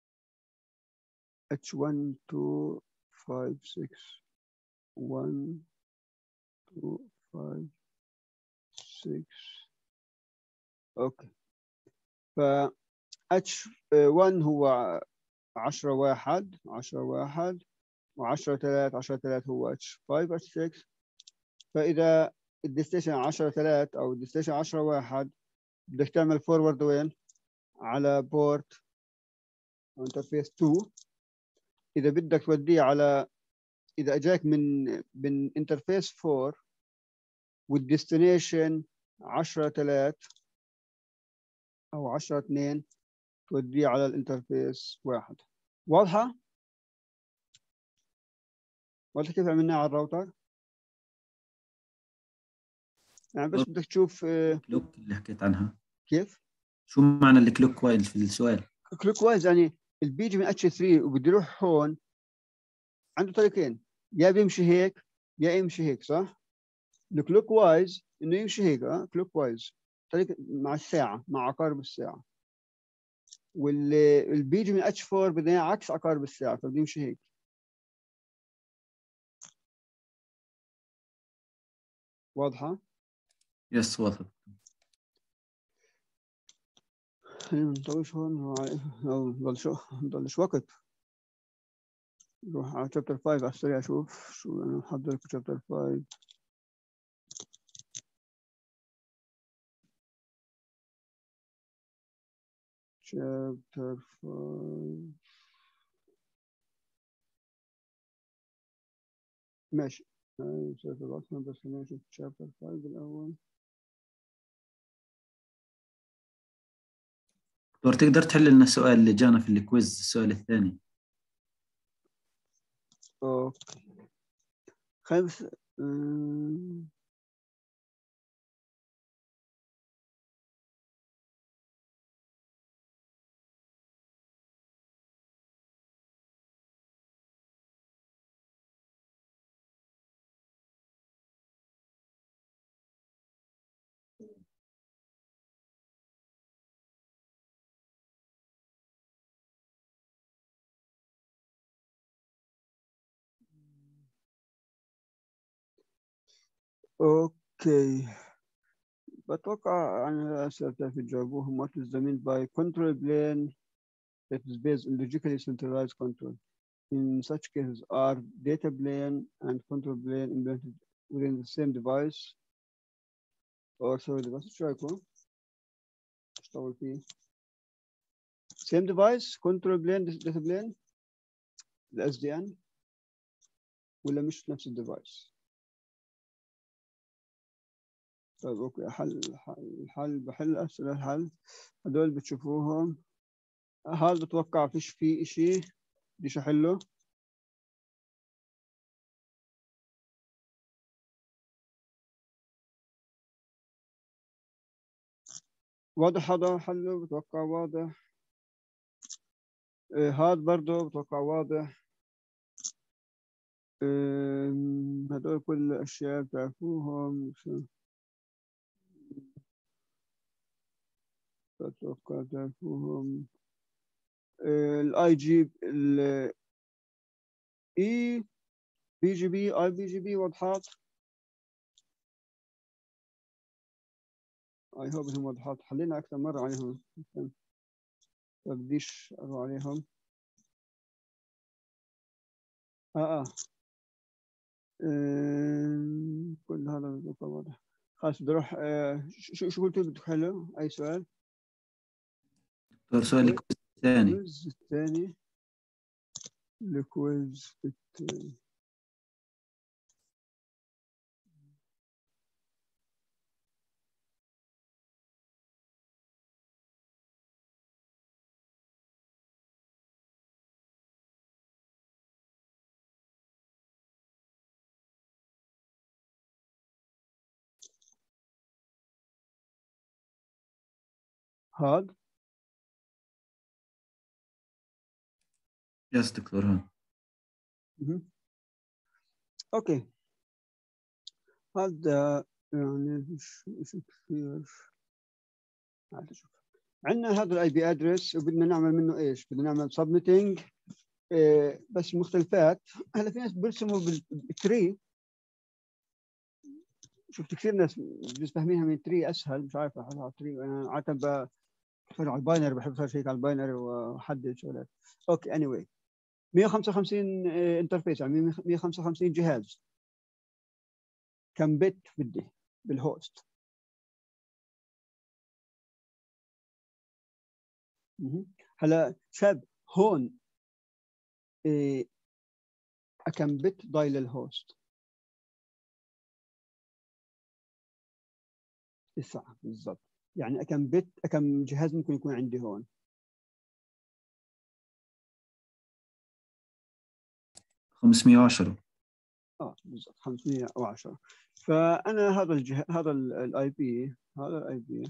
اتش 1 2 5 6 1 2 5 6 اوكي. ف اتش 1 هو 10 1 10 1 و10 3 10 3 هو اتش 5 اتش 6. فاذا الديستنيشن 10 3 او الديستنيشن 10 1 بدك تعمل فورورد وين على بورت انترفيس 2. اذا بدك توديه على، اذا اجاك من انترفيس 4 والديستنيشن 10 3 او 10 2 توديه على الانترفيس 1. واضحه؟ واضحه كيف عملناها على الراوتر؟ يعني بس بدك تشوف كلوك اللي حكيت عنها كيف؟ شو معنى الكلوك وايز في السؤال؟ كلوك وايز يعني اللي بيجي من اتش 3 وبده يروح هون عنده طريقين، يا بيمشي هيك يا يمشي هيك، صح؟ الكلوك وايز انه يمشي هيك، كلوك وايز طريقه مع الساعه، مع عقارب الساعه. واللي بيجي من اتش 4 بده إياه عكس عقارب الساعه، فبده يمشي هيك. واضحه؟ يس واضح. خلينا نطوش هون او نضلش وقت. نروح على شابتر 5 على السريع، اشوف شو انا محضر لكم. شابتر 5 شابتر 5 ماشي. بس خلينا نشوف شابتر 5 الاول. دكتور تقدر تحل لنا السؤال اللي جانا في الكويز، السؤال الثاني؟ اوكي خمس اوكي. بتوقع أنا أسئلة في جوابهم. What is the mean by control plane that is based on logically centralized control? In such cases, are data plane and control plane implemented within the same device? Or sorry device شو رايكم؟ اشتغل فيه. Same device control plane data plane ال SDN ولا مش نفس الديفايس؟ طيب اوكي. حل بحل أسئلة الحل هدول بتشوفوهم. هذا بتوقع فيش فيه إشي بديش أحله. واضح هذا حله بتوقع واضح. هذا برضه بتوقع واضح. هدول كل الأشياء بتعرفوهم. بتوقع تعرفوهم. الاي جي اي بي جي بي اي بي جي بي واضحات. اي هوب انهم واضحات، حلينا اكثر مره عليهم ما بديش اروح عليهم. كل هذا بتوقع واضح. خلاص بدي اروح. شو قلتوا بدك حلو؟ اي سؤال؟ دكتور سؤال الكويز الثاني. الثاني الكويز هاد يس دكتور هون. اوكي هذا يعني مش كثير. عندنا هذا الاي بي ادرس وبدنا نعمل منه ايش؟ بدنا نعمل سبميتنج بس مختلفات. هلا في ناس بيرسموا بالتري، شفت كثير ناس بجوز فاهمينها من تري اسهل، مش عارف احطها على تري. انا عاده بتفرج على الباينري، بحب افرج هيك على الباينري واحدد شغلات. اوكي اني واي 155 انترفيس، يعني 155 جهاز. كم بت بدي بالهوست؟ هلا شاب هون كم بت ضايل الهوست؟ 9 بالضبط. يعني كم بت كم جهاز ممكن يكون عندي هون؟ 510. بالضبط 510. فانا هذا الاي بي، هذا الاي بي.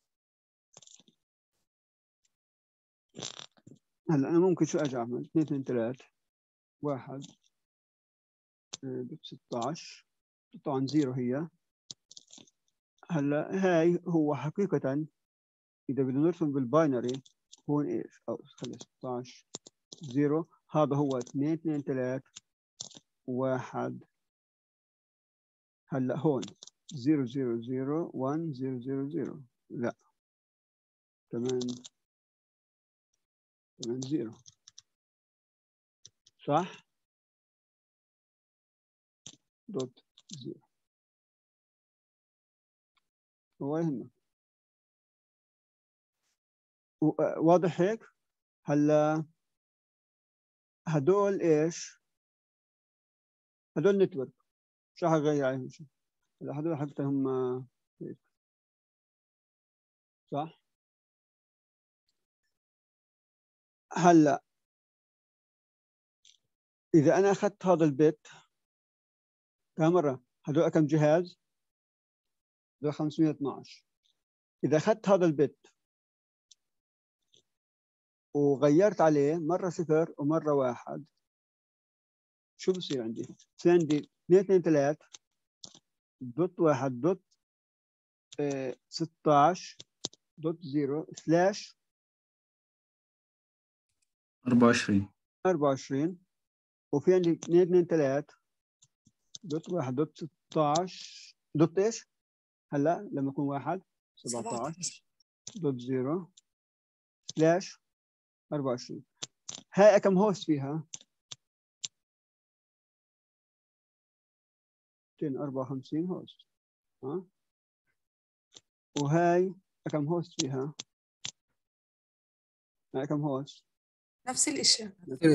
هلا انا ممكن شو اجي اعمل؟ 2 2 3 1 بت 16 طبعا 0 هي. هلا هاي هو حقيقة إذا بدنا نرسم بالباينري هون إيش؟ أو خلي 16 0. هذا هو 2 2 3 1. هلا هون 0 0 0 1 0 0 0. لا كمان 0 صح؟ دوت 0 هو يهمك. واضح هيك؟ هلا هدول ايش؟ هدول نتورك، مش راح اغير عليهم شيء. هلا هدول حتى هم هيك صح؟ هلا اذا انا اخذت هذا البيت كم مره؟ هدول كم جهاز؟ هدول 512. اذا اخذت هذا البيت وغيرت عليه مره 0 ومره 1، شو بصير عندي؟ بصير عندي 2 2 3 دوت 1 دوت 16 دوت 0 سلاش 24. وفي عندي 2 2 3 دوت 1 دوت 16 دوت ايش؟ هلا لما يكون 1 17 دوت 0 سلاش 24. هاي كم هوست فيها؟ 254 هوست. ها وهاي كم هوست فيها؟ هاي كم هوست؟ نفس الاشياء.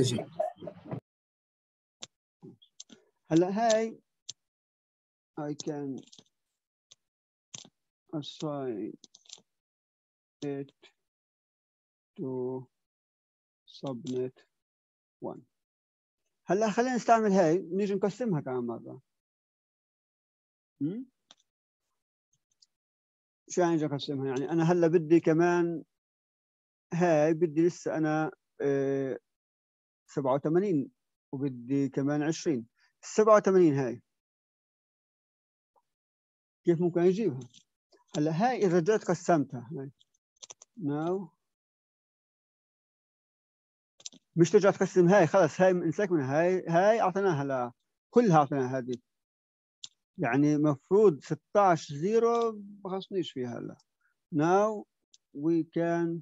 هلا هاي I can assign it to subnet 1. هلا خلينا نستعمل هاي، نيجي نقسمها كمان مرة. شو يعني نيجي نقسمها؟ يعني أنا هلا بدي كمان هاي، بدي لسه أنا 87 وبدي كمان 20. 87 هاي كيف ممكن أجيبها؟ هلا هاي إذا جيت قسمتها هاي ناو مش ترجع تقسم هاي، خلص هاي انساك منها. هاي أعطيناها كلها أعطيناها هذه. يعني مفروض 16 0 بخصنيش فيها هلا. Now we can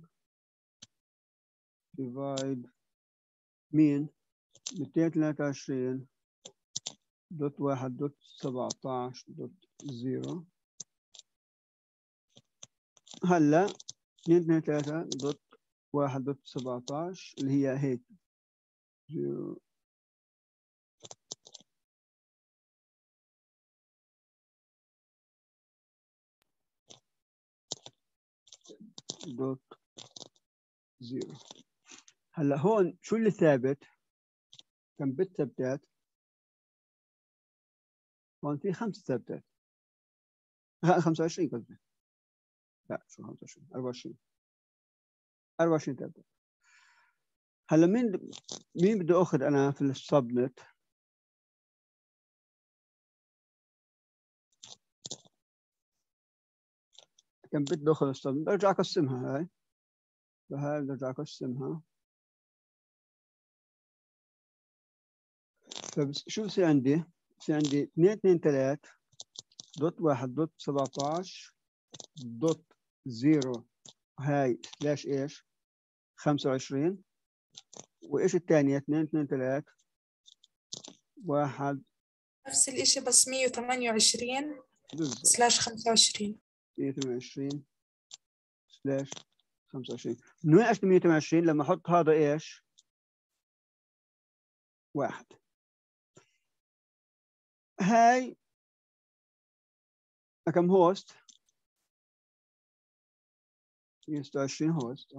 divide مين 223 دوت 1 دوت 17 دوت 0. هلا 223 دوت 1 دوت 17 اللي هي هيك 0 دوت 0. هلا هون شو اللي ثابت؟ كم بت ثبتات؟ هون في 5 ثبتات. 25 قصدي. لا شو 25 24 24 ثبتات. هلا مين بدي اخذ انا في السبنت؟ كم بدي اخذ السبنت؟ برجع اقسمها هاي. فهاي برجع اقسمها. فشو بصير عندي؟ بصير عندي 2 2 3 دوت 1 دوت 17 دوت 0 هاي سلاش ايش؟ 25. وايش الثانية؟ 2 2 3 1 نفس الإشي بس 128 بالضبط سلاش 25. 128 سلاش 25. من وين اجت 128 لما احط هذا ايش؟ 1. هاي كم هوست؟ 126 هوست.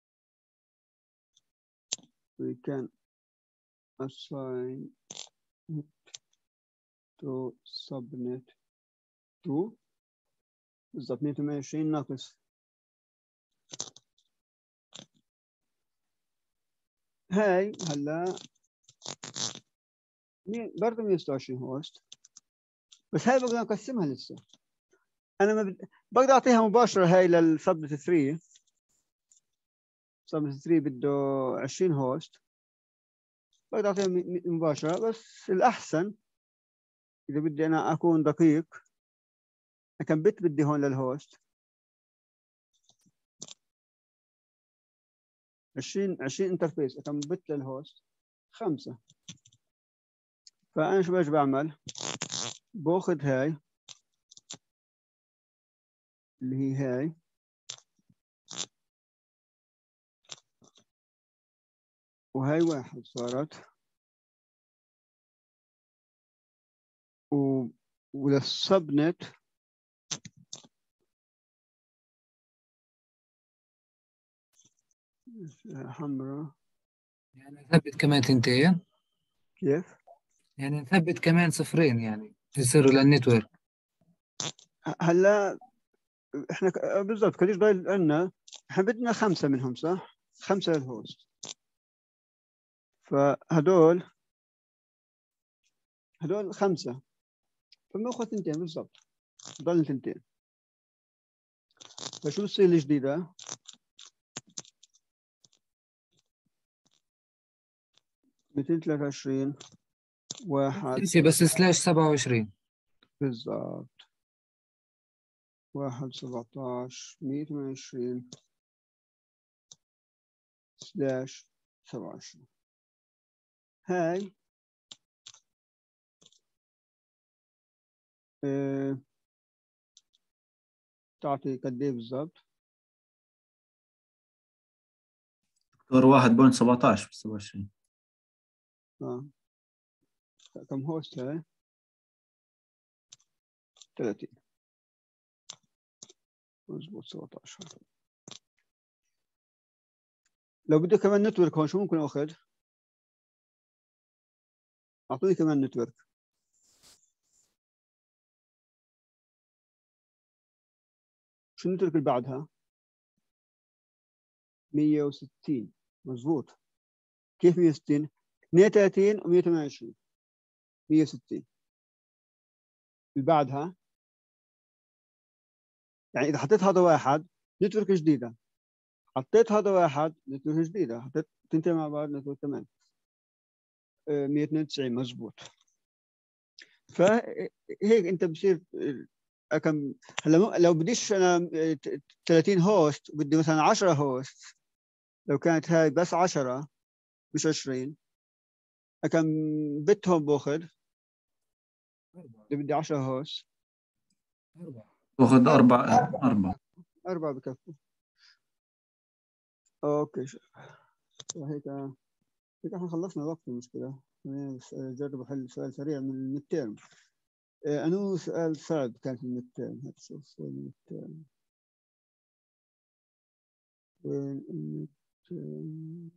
we can assign it to subnet to بالضبط 128 ناقص هاي. هلا برضه 126 هوست، بس هاي بقدر اقسمها لسه. انا ما بقدر اعطيها مباشره هاي للسبنت 3. سبنت 3 بده 20 هوست، بقدر اعطيها مباشره. بس الاحسن اذا بدي انا اكون دقيق، كم بت بدي هون للهوست؟ 20 انترفيس. كم بت للهوست؟ 5. فانا شو باجي بعمل؟ باخذ هاي اللي هي هاي وهاي 1 صارت، وللسبنت حمراء. يعني نثبت كمان 2. كيف؟ يعني نثبت كمان 0 يعني يصيروا للنتورك. هلا احنا بالضبط قديش ضايل عندنا؟ احنا بدنا 5 منهم صح؟ 5 للهوست. فهدول 5. فبناخذ 2 بالضبط، ضل 2. فشو الصيغة الجديدة؟ 223 1 بس سلاش 27 بالضبط 1 17 128 سلاش 27. هاي تعطي قد ايه بالضبط؟ دكتور 1.17 بس 27. كم هوست هاي؟ 30 مضبوط 17. لو بدي كمان نتورك هون شو ممكن اخذ؟ اعطوني كمان نتورك. شو النتورك اللي بعدها؟ 160 مضبوط. كيف 160؟ 32 و128 160. اللي بعدها يعني اذا حطيت هذا 1 نتورك جديده، حطيت هذا 1 نتورك جديده، حطيت 2 مع بعض نتورك كمان 192 مضبوط. فهيك انت بصير كم. هلا لو بديش انا 30 هوست بدي مثلا 10 هوست، لو كانت هاي بس 10 مش 20 كم بتهم باخذ؟ بدي 10 هوست باخذ 4 4 بكفي. اوكي هيك كده احنا خلصنا الوقت. المشكلة نجرب حل سؤال سريع من الميد تيرم. أنو سؤال صعب كان في الميد تيرم. هتشوف سؤال الميد تيرم وين الميد تيرم.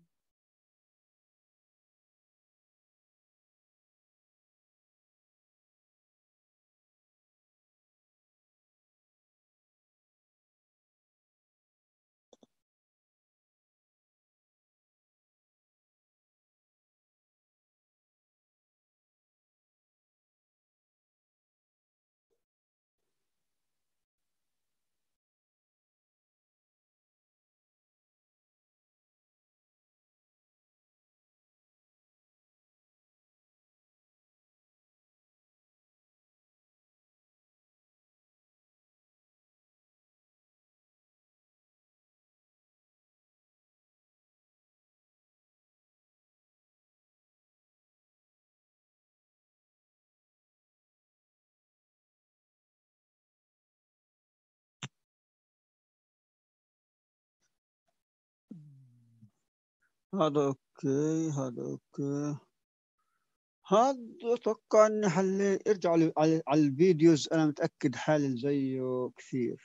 هذا اوكي، هذا اوكي. هذا اتوقع اني حليت. ارجع على الفيديوز، انا متاكد حالل زيه كثير.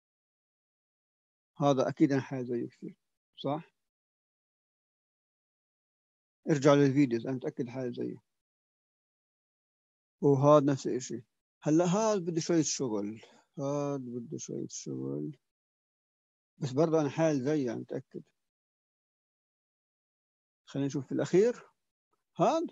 هذا اكيد انا حالل زيه كثير، صح؟ ارجع للفيديوز، انا متاكد حالل زيه. وهذا نفس الشيء. هلا هذا بده شويه شغل، هذا بده شويه شغل، بس برضه انا حالل زيه، انا متاكد. خلينا نشوف في الاخير. هذا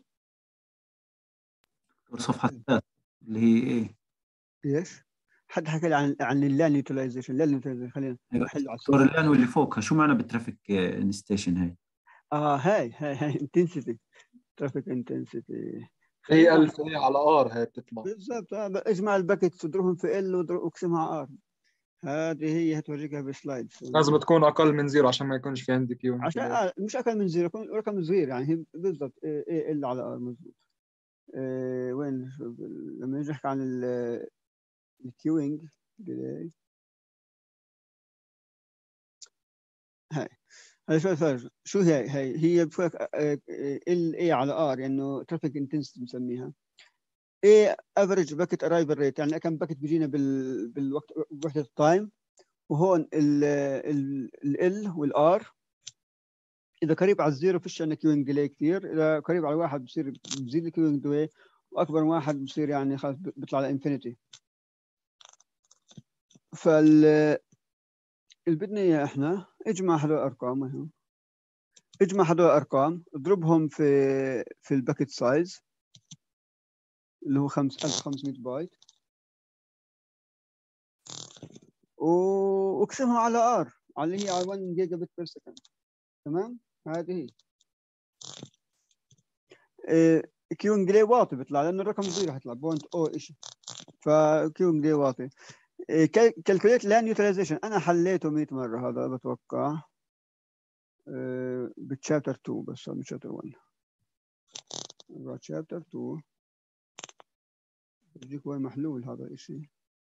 صفحة 3 اللي هي ايه؟ ايش؟ حد حكى لي عن اللان يوتيلايزيشن. اللان يوتيلايزيشن خلينا نحل على دكتور السؤال. اللان واللي فوقها شو معنى بالترافيك انستيشن هاي؟ هاي انتنسيتي، ترافيك انتنسيتي. هي 1000 اي على ار هي بتطلع. بالضبط. اجمع الباكيتس واضربهم في ال واقسمها ار. هذه هي هتوريكها بسلايدز. لازم تكون اقل من زيرو عشان ما يكونش في عندي كيو. عشان مش اقل من زيرو، يكون رقم صغير يعني. هي بالضبط ال على ار. مضبوط. وين لما نيجي نحكي عن الكيوينج ديلي. هاي هذا فرق. شو هي بفرق ال اي على ار، يعني ترافيك انتنسيتي بنسميها. اي افريج باكيت ارايفل ريت، يعني كم باكيت بيجينا بالوقت وحده التايم. وهون ال والار اذا قريب على الزيرو فيش عندنا كيوينج ديلي كثير. اذا قريب على واحد بزيد الكيوينج ديلي، واكبر من واحد بصير يعني خلاص بيطلع لانفينيتي. اللي بدنا اياه احنا اجمع هذول الارقام اهو. اجمع هذول الارقام، اضربهم في الباكيت سايز اللي هو 5500 بايت، واقسمها على ار، على اللي هي على 1 جيجا بت بير سكند. تمام. هذه هي. كيوينج ديلي واطي بيطلع لانه الرقم صغير، حيطلع بوينت او شيء. فكيوينج ديلي واطي. كالكوليت لان يوتيلايزيشن انا حليته 100 مره. هذا بتوقع بتشابتر 2 بس مش شابتر 1. شابتر 2 بديك وين محلول هذا الشيء.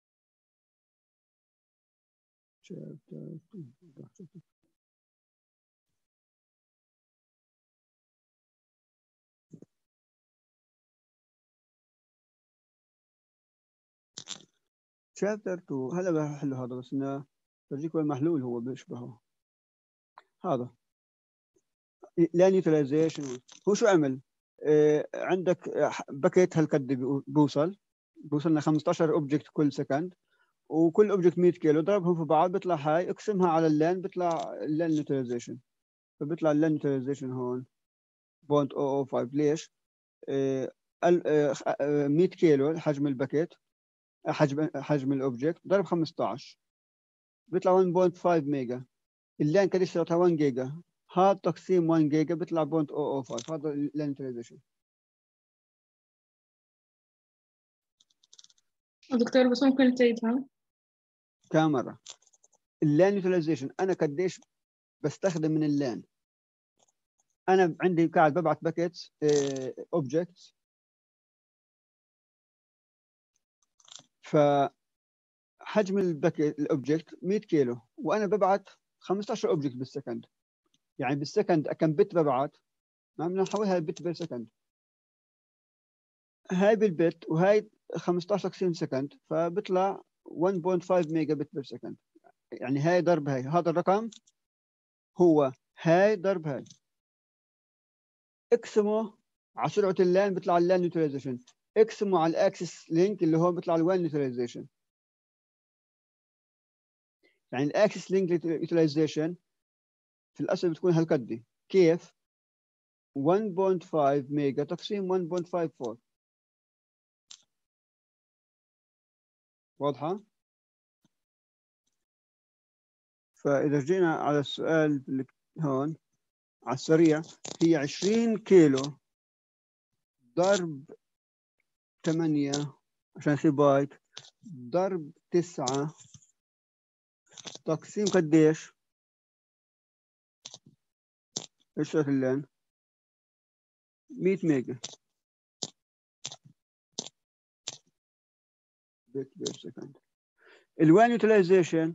شابتر 2 شابتر 2. هلا بحل هذا، بس انه بديك وين محلول هو بيشبهه. هذا لان يوتيلايزيشن. هو شو عمل؟ عندك باكيت هالقد بوصل لنا 15 اوبجكت كل سكند، وكل اوبجكت 100 كيلو. ضربهم في بعض بيطلع هاي، اقسمها على اللان بيطلع اللان يوتيلايزيشن. فبيطلع اللان يوتيلايزيشن هون 0.005. ليش؟ 100 كيلو حجم الباكيت، حجم الاوبجكت، ضرب 15 بيطلع 1.5 ميجا. اللان كان اشتريتها 1 جيجا، هذا تقسيم 1 جيجا بيطلع 0.005. هذا اللان يوتيلايزيشن. دكتور بس ممكن تعيدها؟ كم مرة؟ اللان يوتيلايزيشن انا قديش بستخدم من اللان. انا عندي قاعد ببعث باكيتس اوبجكتس، فحجم الباكيت الاوبجكت 100 كيلو، وانا ببعث 15 اوبجكت بالسكند. يعني بالسكند كم بت ببعث؟ ما بدنا نحولها لبت بير سكند. هاي بالبت وهاي 15 تقسيم سكند، فبيطلع 1.5 ميجا بت بير سكند. يعني هاي ضرب هاي، هذا الرقم هو هاي ضرب هاي، اقسمه على سرعة اللان بيطلع اللان يوتيلايزيشن، اقسمه على الاكسس لينك اللي هو بيطلع الوان يوتيلايزيشن. يعني الاكسس لينك يوتيلايزيشن في الاصل بتكون هالقد. كيف؟ 1.5 ميجا تقسيم 1.54. واضحة؟ فإذا جينا على السؤال اللي هون على السريع، هي 20 كيلو ضرب 8 عشان في بايت ضرب 9 تقسيم قديش؟ ايش صار اللين؟ 100 ميجا بت بير سكند. الوان يوتيلايزيشن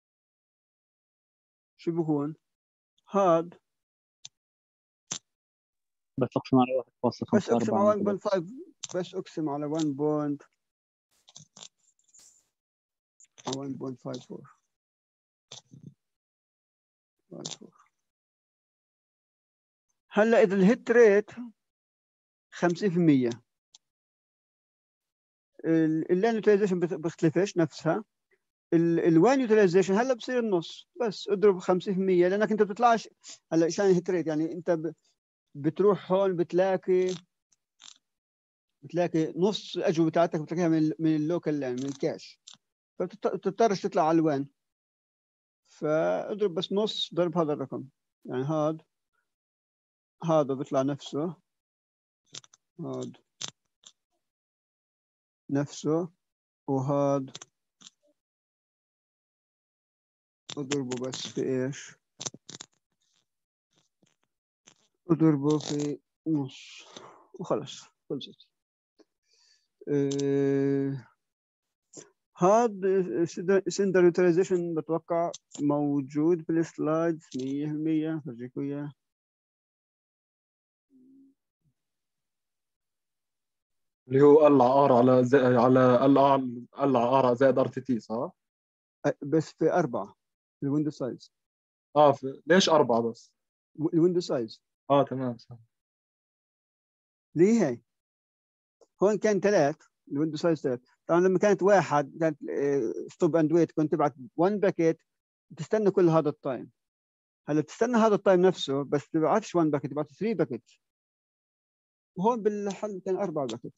شو بكون؟ هاد بس اقسم على 1.54 بس اقسم على ميجا بت. 1.5، بس اقسم على 1.54. هلا اذا الهيت ريت 50%، اللان يوتيلايزيشن بيختلفش نفسها. الوان يوتيلايزيشن هلا بصير النص، بس اضرب 50% لانك انت بتطلعش. هلا عشان الهيت ريت يعني انت بتروح هون بتلاقي نص الاجوبه بتاعتك بتلاقيها من اللوكال لان من الكاش، فبتضطرش تطلع على الوان. فاضرب بس نص ضرب هذا الرقم، يعني هذا بيطلع نفسه، هذا نفسه، وهذا اضربه بس في ايش؟ اضربه في نص وخلص خلصت. هذا سندر يوتيلايزيشن بتوقع موجود في السلايدز 100%. فرجيكوا اياه. اللي هو ال ار على على ال ار زائد ار تي تي، صح؟ بس في 4 الويندو سايز. ليش 4 بس؟ الويندو سايز تمام صح. ليه هي؟ هون كان 3 الويندو سايز 3. طبعا لما كانت 1 كانت ستوب اند ويت، كنت تبعت 1 باكيت تستنى كل هذا التايم. هلا بتستنى هذا التايم نفسه، بس تبعتش 1 باكيت، تبعت 3 باكيت. وهون بالحل كان 4 باكيت.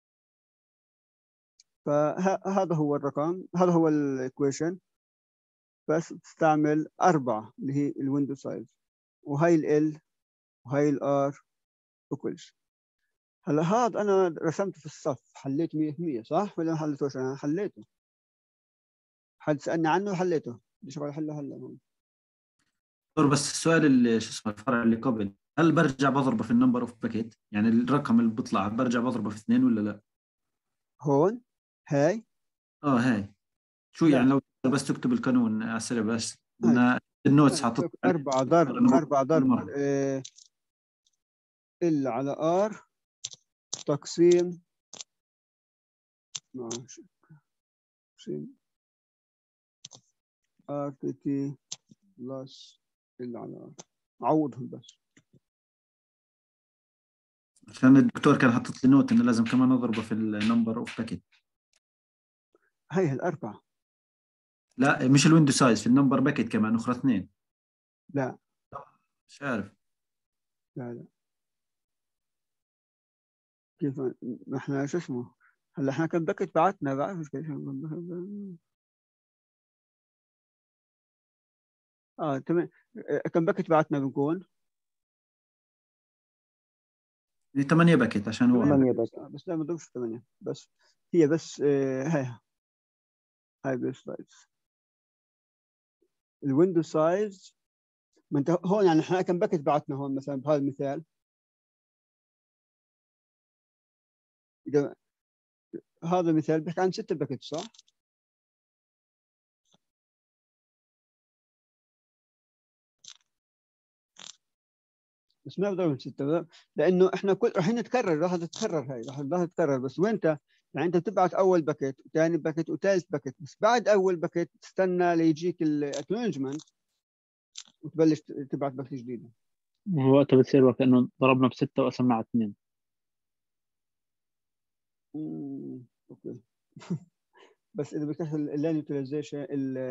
فهذا هو الرقم، هذا هو الايكويشن. بس تستعمل 4 اللي هي الويندو سايز، وهي ال وهي الار وكل شيء. هلا هذا انا رسمته في الصف، حليت 100% صح ولا ما حليتوش؟ انا حليته. حد سالني عنه وحليته، بديش اقعد احله هلا هون. دكتور بس السؤال اللي شو اسمه الفرع اللي قبل، هل برجع بضربه في النمبر اوف باكيت؟ يعني الرقم اللي بيطلع برجع بضربه في 2 ولا لا؟ هون هاي هاي شو لا، يعني لو بس تكتب القانون على السريع بس هاي ان النوتس حاطط 4 ضرب ال على ار تقسيم ماشي تقسيم ار تي تي بلس ال على ار. عوضهم بس. عشان الدكتور كان حاطط لي نوت انه لازم كمان اضربه في النمبر اوف باكيت. هي الاربعه. لا مش الويندو سايز، في النمبر باكيت كمان اخرى 2. لا مش عارف. لا كيف احنا شو اسمه؟ هلا احنا كم باكيت بعتنا، بعرف كيف. تمام. كم باكيت بعتنا بنكون؟ 8 باكيت عشان هو 8 باكيت. باكيت. بس لا ما دوش 8 بس. هي بس هاي بالسلايدز الويندو سايز. ما انت هون يعني احنا كم باكيت بعتنا هون مثلا بهذا المثال؟ اذا هذا المثال بيحكي عن 6 باكيت صح؟ بس ما بضرب 6 لانه احنا كل راح نتكرر، راح تتكرر هاي، راح تتكرر. بس وانت يعني انت بتبعت اول باكيت وثاني باكيت وثالث باكيت، بس بعد اول باكيت تستنى ليجيك الاكنولجمنت وتبلش تبعت باكيت جديده. وقتها بتصير كأنه ضربنا ب6 وقسمنا على 2. اوكي. بس اذا بدك تاخذ اللين يوتيلايزيشن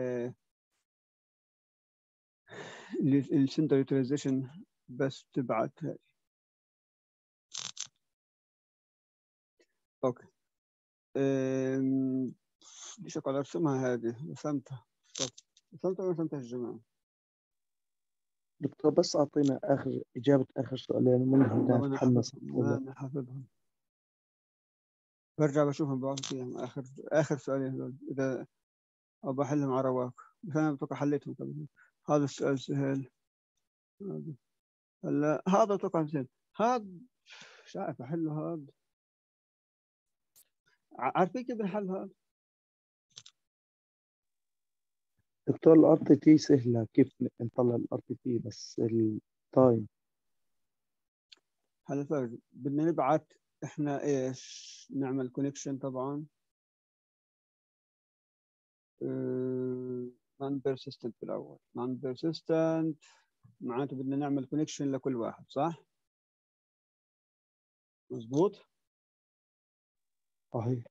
السنتر يوتيلايزيشن بس تبعت هاي. اوكي. ليش اقعد ارسمها هذه؟ رسمتها ولا رسمتها يا جماعه؟ دكتور بس أعطينا آخر إجابة آخر سؤالين منهم والله كانت حلنا صح ما ولا؟ انا حافظهم. برجع بشوفهم بعرف فيهم اخر سؤالين هذول اذا او بحلهم على رواق. بس انا بتوقع حليتهم قبل. هذا السؤال سهل. هلا هذا اتوقع سهل. هذا مش عارف احله. هذا عارفين كيف بنحل هذا؟ دكتور الار تي تي سهلة، كيف نطلع الار تي تي بس التايم. هلا فرق بدنا نبعت احنا ايش نعمل كونكشن طبعا نون بيرسيستنت بالاول. نون بيرسيستنت معناته بدنا نعمل كونكشن لكل واحد، صح؟ مظبوط. صحيح.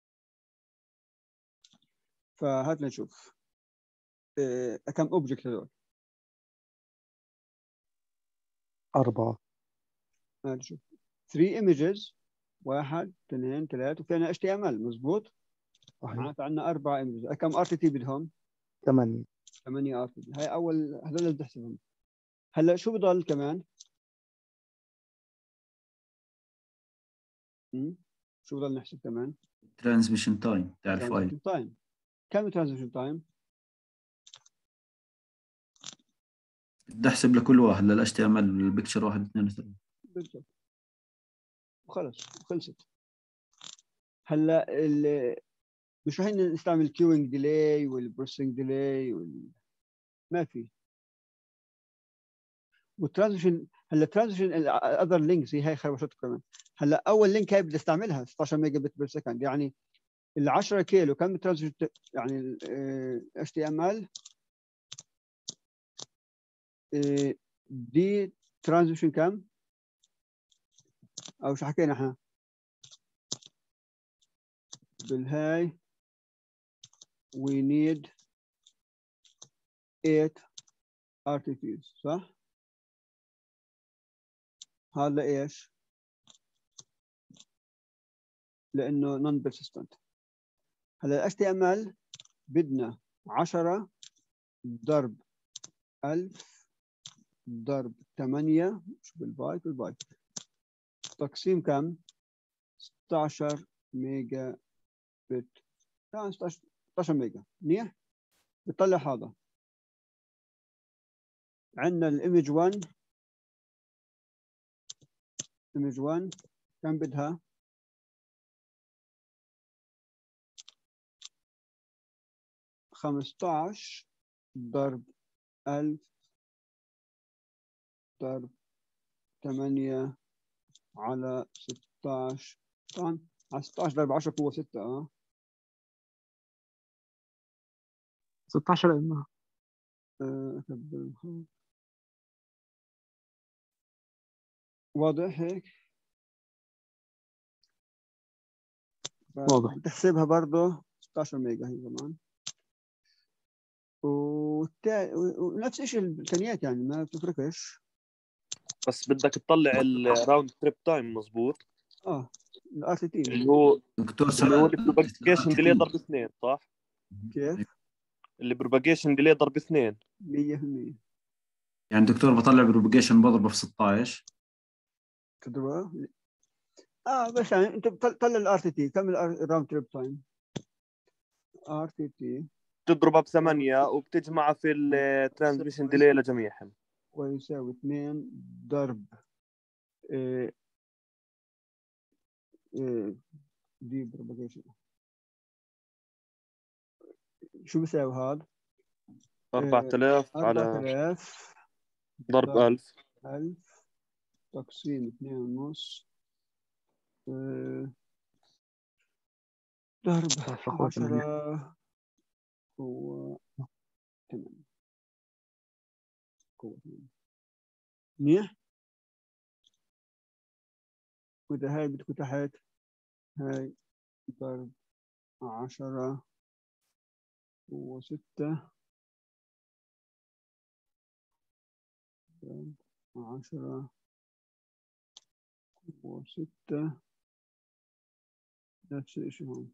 فهات نشوف كم اوبجكت هذول. 4. هات نشوف 3 images 1 2 3 وفينا HTML. مظبوط. صحيح. معناته عندنا 4 images. كم RTT بدهم؟ 8. 8 RTT. هاي اول هذول اللي بدي احسبهم. هلا شو بضل كمان؟ شو بضل نحسب كمان؟ ترانزميشن تايم تاع الفايل. تايم. كم ترانزميشن تايم؟ بدي احسب لكل واحد لل HTML البكتشر 1 2 3. بالضبط. وخلص خلصت. هلا مش راح نستعمل كيوينج ديلي والبروسيسنج ديلي ما في. والترانزيشن هلا ترانزيشن الاذر لينكس هي خربشتك كمان. هلا اول لينك هاي بدي استعملها 16 ميجا بت بير سكند، يعني ال 10 كيلو كم ترانزيشن يعني اتش تي ام ال دي ترانزيشن كم؟ او شو حكينا احنا بالهاي we need 8 RTTs، صح؟ هذا ايش؟ لانه non persistent. هلا ال HTML بدنا 10 ضرب 1000 ضرب 8 مش بالبايت بالبايت تقسيم كم؟ 16 ميجا بت 16 ميجا. منيح. بتطلع هذا عندنا الايمج 1 ايمج 1 كم بدها؟ 15 ضرب 1000 ضرب 8 على 16 طبعا على 16 ضرب 10 قوة 6 16 إنها واضح هيك؟ واضح. بتحسبها برضه 16 ميجا هي كمان. ونفس الشيء الثانيات يعني ما بتفرقش. بس بدك تطلع الراوند تريب تايم. مظبوط. الار تي تي اللي هو دكتور اللي هو سؤال البروباجيشن ديلي ضرب 2، صح؟ كيف؟ البروباجيشن ديلي ضرب 2 100%. يعني دكتور بطلع بروباجيشن بضربه في 16 تضربها بس يعني انت بتطلع الار تي تي كم الراوند تريب تايم؟ ار تي تي تضربها ب8 وبتجمعها في الترانزميشن ديلي لجميعهم ويساوي 2 ضرب دي بروباجيشن. شو بيساوي هذا؟ 4000 على 4000 ضرب 1000 1000 تقسيم 2.5 ضرب 10 قوة 8 قوة 8 منيح. وإذا هاي بدكم تحت هاي ضرب 10 قوة 6 10 قوة 6 نفس الشيء هون.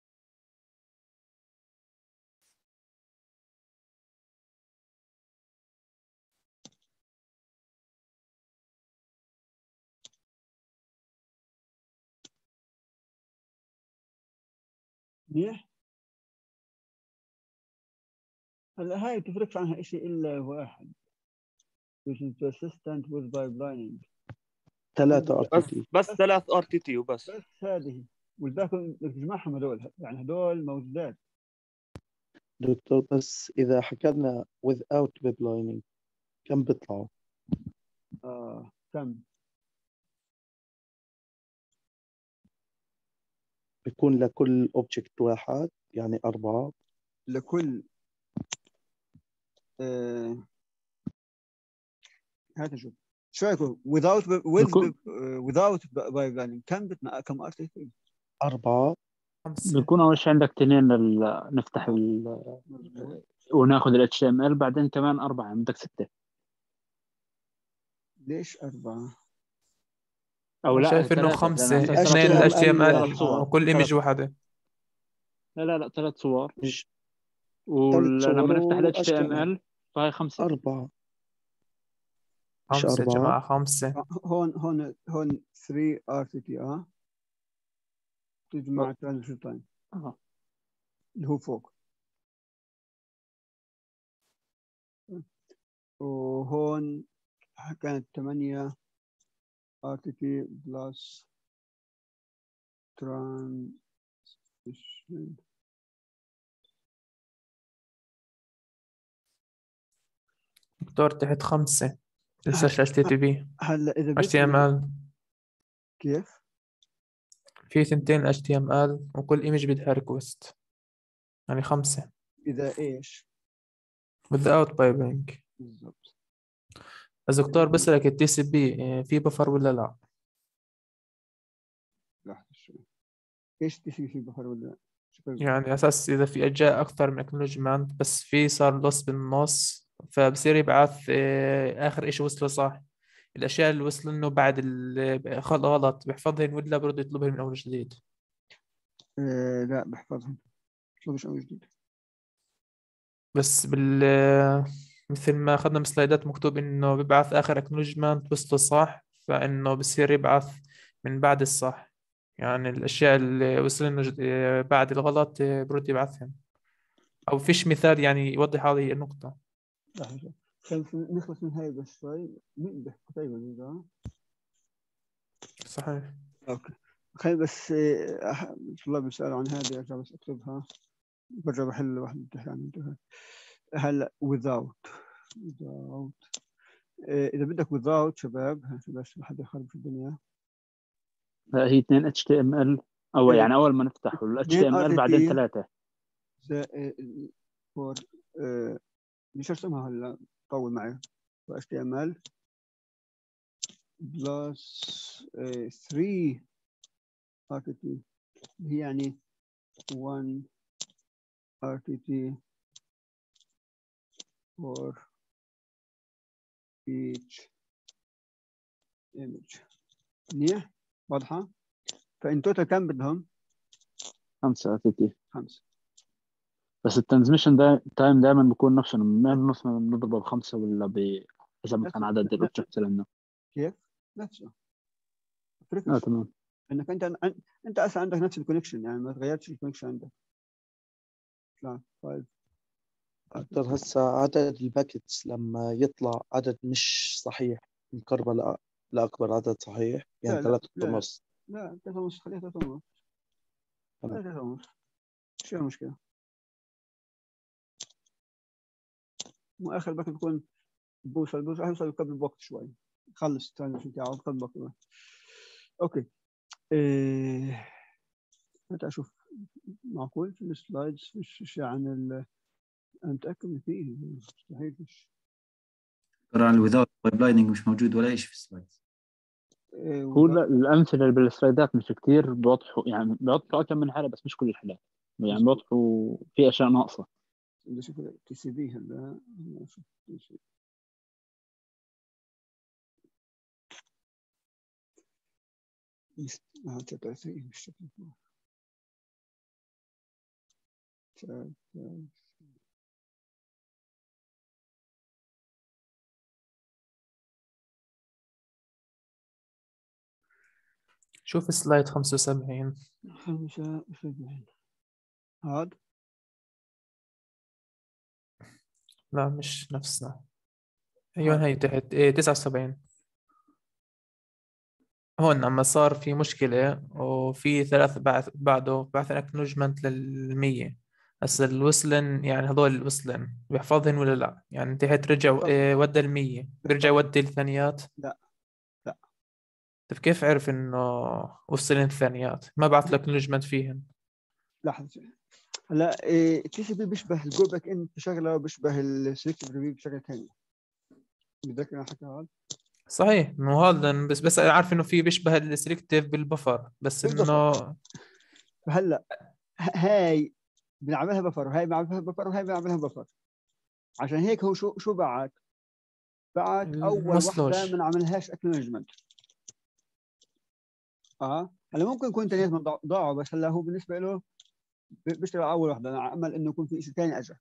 منيح. هلا هاي تفرقش عنها شيء إلا واحد which is persistent with pipelining. 3 RTT. بس 3 RTT وبس. بس هذه والباقي بدك تجمعهم هذول، يعني هذول موجودات. دكتور بس إذا حكينا without pipelining كم بيطلعوا؟ كم؟ بيكون لكل object واحد يعني 4 لكل هات نشوف شو رايكم without pipelining كم RTT؟ 4 بيكون أول شيء عندك تنين نفتح وناخذ ال HTML، بعدين كمان 4 عندك 6. ليش 4؟ أو لا شايف إنه 3، 5 لأن 2 ال HTML HTML وكل إيمج واحدة. لا 3 صور، مش 3 ولما صور نفتح ال HTML HTML فهي 5. 4 مش 5 يا 4 جماعة 5. هون 3 RTT تجمع ترانزيشن اللي هو فوق، وهون كانت 8 RTT بلس ترانزيشن. دكتور تحت 5 لسه HTTP هلا إذا بدك HTML كيف؟ في 2 HTML وكل إيمج بدها ريكوست، يعني 5 إذا إيش؟ without pipelining. بالضبط. بس دكتور بسألك ال TCP في بفر ولا لا؟ لحظة شوي، إيش في بفر ولا؟ يعني أساس إذا في أجزاء أكثر من acknowledgement بس في صار لوس بالنص، فبصير يبعث آخر إشي وصله صح، الأشياء اللي وصل إنه بعد غلط بحفظهن ولا برضه يطلبهن من أول جديد؟ لا بحفظهم، مش أول جديد. بس مثل ما أخذنا من سلايدات مكتوب إنه بيبعث آخر acknowledgement وصله صح، فإنه بصير يبعث من بعد الصح، يعني الأشياء اللي وصل إنه بعد الغلط برد يبعثهم، أو فيش مثال يعني يوضح هذه النقطة. خلينا نخلص من هاي بس شوي. مين بيحكي طيب صحيح. اوكي خلينا بس الطلاب بيسألوا عن هذه، ارجع بس اكتبها، برجع بحل واحد امتحان. هلا without اذا بدك without شباب بس ما حدا يخرب في الدنيا. هي 2 HTML أو يعني أول ما نفتح ال HTML بعدين 3 فور ليش ارسمها هلا طول معي. HTML بلس 3 RTT هي يعني 1 RTT for each image. منيح واضحة؟ فإن توتال كم بدهم؟ 5 RTT. 5. بس الترانزميشن تايم دائما بيكون نفسه، ما بنص بنضربه ب5 ولا حسب كان عدد الاوبجكتس لنا. كيف؟ نفسه. تمام. انك انت اصلا عندك نفس الكونكشن، يعني ما تغيرتش الكونكشن عندك. لا 5. دكتور هسه عدد الباكتس لما يطلع عدد مش صحيح نقربه لأكبر عدد صحيح، يعني 3.5. لا 3.5 خليها 3.5. 3.5 شو المشكلة؟ مو آخر باكت بيكون بوصل هيوصل قبل بوقت شوي، خلص استنى شو تعال طبق. اوكي متى اشوف معقول في السلايدز فيش شيء عن انا متاكد ان فيه مستحيل فيش. ترى الويزاوت بايب لايننج مش موجود ولا شيء في السلايد. هو الأمثلة اللي بالسلايدات مش كتير بيوضحوا، يعني بيوضحوا أكثر من حالة بس مش كل الحالات، يعني بيوضحوا في أشياء ناقصة. بدي اشوف تي سي بي هلا اشوف تي سي مش شوف سلايد 75. هذا لا مش نفسنا. أيوة هي تحت 79. هون أما صار في مشكلة وفي ثلاث بعده بعث اكنولجمنت لل100. هسا الوصلن يعني هذول الوصلن بيحفظهن ولا لا؟ يعني تحت رجع ودى ال100 بيرجع يودي الثانيات. لا طيب كيف عرف إنه وصلن الثانيات؟ ما بعث له اكنولجمنت فيهن. لحظة هلا تي سي بي بيشبه الجو باك ان بشغله وبيشبه السلكتيف ريفيو بشغله ثانيه. بتذكر انا حكى هذا صحيح انه هذا بس عارف انه في بيشبه السلكتيف بالبفر بس انه هلا هاي بنعملها بفر وهاي بنعملها بفر وهاي بنعملها بفر. عشان هيك هو شو بعت اول وحده ما نعملهاش اكنولجمنت. هلا ممكن يكون ثانيات ضاعوا بس هلا هو بالنسبه له بيشتغل اول وحده. انا امل انه يكون في شيء ثاني اجى.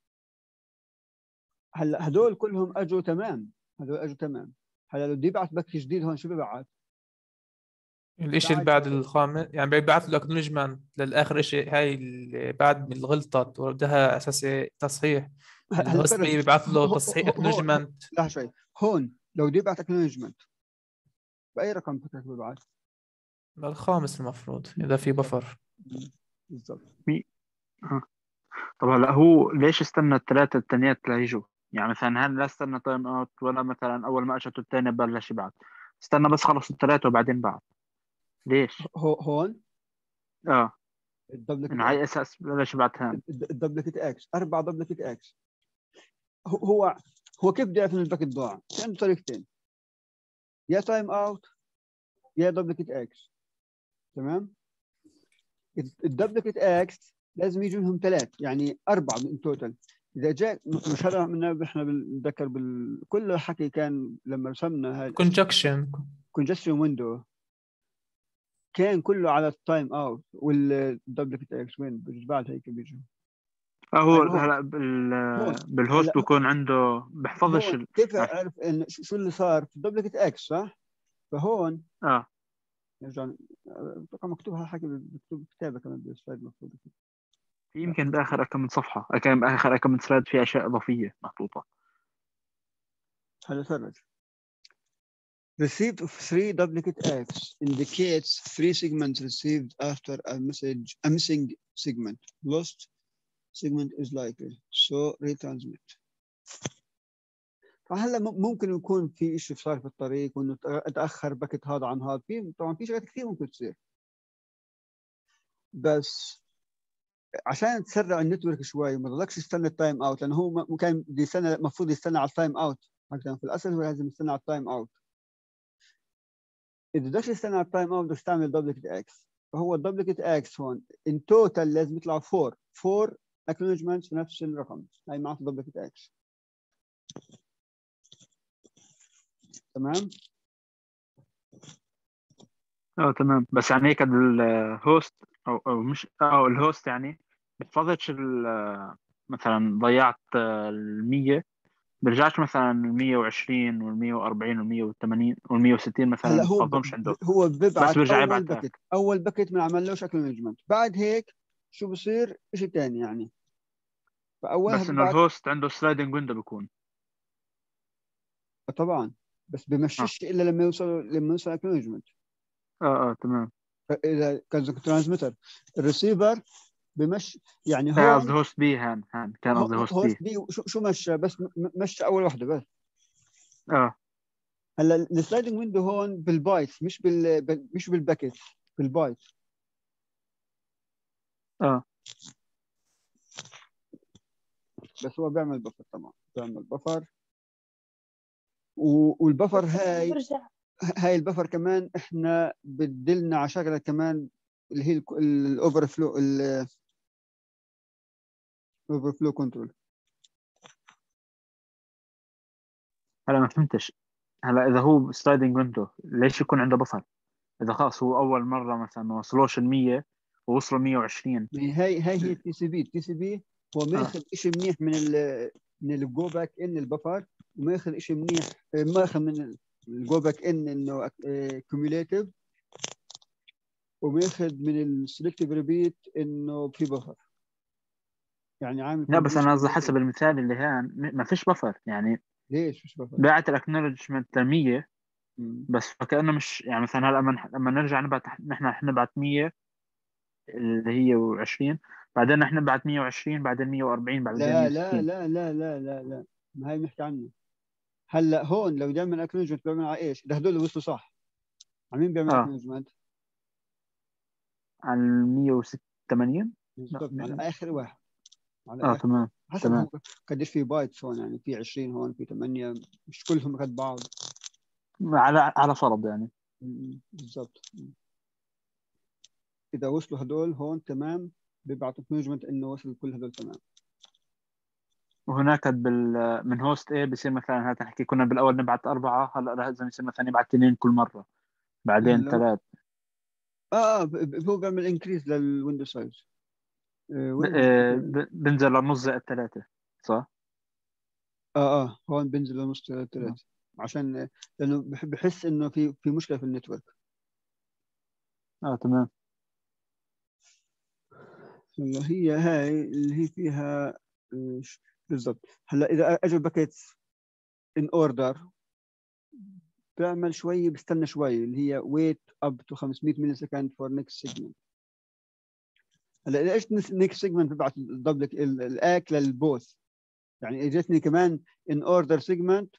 هلا هدول كلهم اجوا تمام. هلا لو بدي يبعث بك جديد هون شو ببعث؟ الاشي اللي بعد الخامس يعني بيبعث له اكنولجمنت للاخر شيء. هاي اللي بعد من الغلطات وردها اساسي تصحيح. الهوست بيبعث له تصحيح اكنولجمنت. لا شوي هون لو بدي يبعث اكنولجمنت باي رقم فكرك ببعث؟ الخامس المفروض اذا في بفر. بالضبط. طب هلا هو ليش استنى الثلاثة الثانيات ليجوا؟ يعني مثلا هل لا استنى تايم اوت ولا مثلا اول ما اجت الثانية بلش يبعث؟ استنى بس خلص الثلاثة وبعدين بعث. ليش؟ هون من هاي اساس بلش يبعث هان الدبلكت اكس 4 دبلكت اكس. هو كيف بده يعرف ان الباكت ضاع؟ في عنده طريقتين، يا تايم اوت يا دبلكت اكس. تمام. الدبلكت اكس لازم يجوا لهم 3 يعني 4 من توتال. اذا جاء مش هذا من احنا بنتذكر كل حكي كان لما رسمنا هذا كونجكشن ويندو كان كله على التايم اوت والدبلكت اكس وين بعد هيك بيجوا. هو هلا بالهوست بكون عنده بحفظش كيف اعرف ان شو اللي صار في الدبلكت اكس صح؟ فهون نرجع اتوقع مكتوب هالحكي مكتوب كتابه كمان بالسلايد مكتوب. يمكن باخر كم من صفحه اخر كم من سلايد في اشياء اضافيه محطوطه. هلا فرج. Receipt of 3 duplicate X indicates 3 segments received after a missing segment. Lost segment is likely, so retransmit. فهلا ممكن يكون في شيء صار في الطريق وانه تاخر باكت هذا عن هذا. طبعا في شغلات كثير ممكن تصير، بس عشان تسرع النتورك شوي وما تضلكش تستنى التايم اوت، لانه هو كان بده يستنى المفروض يستنى على التايم اوت. في الاصل هو لازم يستنى على التايم اوت. اذا بدكش تستنى على التايم اوت بدك تعمل دبلكت اكس. فهو الدبلكت اكس هون ان توتال لازم يطلع 4 اكنولجمنتس في نفس الرقم. هاي معناته دبلكت اكس. تمام. تمام. بس يعني هيك الهوست او مش الهوست يعني بتفضلش مثلا ضيعت ال100 برجعش مثلا ال120 وال140 وال180 وال160 مثلا بفضلهمش عنده. هو ببعث بس برجع يبعث اول باكيت ما عملوش اكنولجمنت. بعد هيك شو بصير؟ شيء ثاني يعني. فاولها بس انه الهوست عنده سلايدنج ويندو بيكون طبعا، بس بمشيش الا لما يوصل اكنولجمنت. تمام. اذا كان ترانسميتر الريسيفر بمشي يعني هو قصدي هوست بي كان قصدي هوست بي شو مشى؟ بس مشى اول واحده بس. هلا السلايدنج ويندو هون بالبايتس مش بالباكيت، بالبايت. بس هو بيعمل بفر طبعا، بيعمل بفر والبفر هاي البفر كمان احنا بدلنا على شغله كمان اللي هي الاوفر فلو كنترول. هلا ما فهمتش. هلا اذا هو سلايدنج ويندو ليش يكون عنده بفر؟ اذا خلاص هو اول مره مثلا ما وصلوش ال100 ووصلوا 120. هي التي سي بي. التي سي بي هو ماخذ شيء منيح من الجو باك ان البفر، وماخذ شيء منيح ماخذ من الجو باك ان انه كوميوليتيف، وماخذ من السلكتيف ريبيت انه في بفر، يعني عامل لا بس انا قصدي combination. حسب المثال اللي هان ما فيش بفر يعني. ليش مش بفر؟ بعت الاكنولجمنت 100 مم. بس فكأنه مش يعني مثلا هلا لما نرجع نبعت نحن نبعت 100 اللي هي 20، بعدين نحن نبعت 120، بعدين 140، بعدين لا لا 160. لا لا لا لا لا، ما هي بنحكي عنه. هلا هون لو دائما اكنولجمنت بيعمل على ايش؟ اذا هدول وصلوا صح، على مين بيعمل اكنولجمنت؟ على 186. بالضبط، على اخر واحد، على اخر تمام حسب تمام. هو قديش في بايتس هون، يعني في 20 هون، في 8، مش كلهم قد بعض. على فرض يعني. بالضبط. اذا وصلوا هدول هون تمام، بيبعتوا اكنولجمنت انه وصل كل هدول تمام. وهناك من هوست ايه بصير مثلا هات نحكي كنا بالاول نبعت 4، هلا لازم يصير مثلا يبعت 2 كل مره، بعدين هلا 3. هو بيعمل انكريز للويندو سايز. وين بنزل لنص زائد 3 صح؟ هون بينزل لنص 3 عشان لانه بحس انه في مشكله في النتورك. تمام. هي هاي اللي هي فيها بالضبط. هلا اذا اجى باكيتس ان اوردر بيعمل شوي، بستنى شوي اللي هي ويت اب تو 500 ملي سكند فور نيكست سيجمنت. هلا اذا اجت نيكست سيجمنت ببعث دبل الاك للبوث، يعني اجتني كمان ان اوردر سيجمنت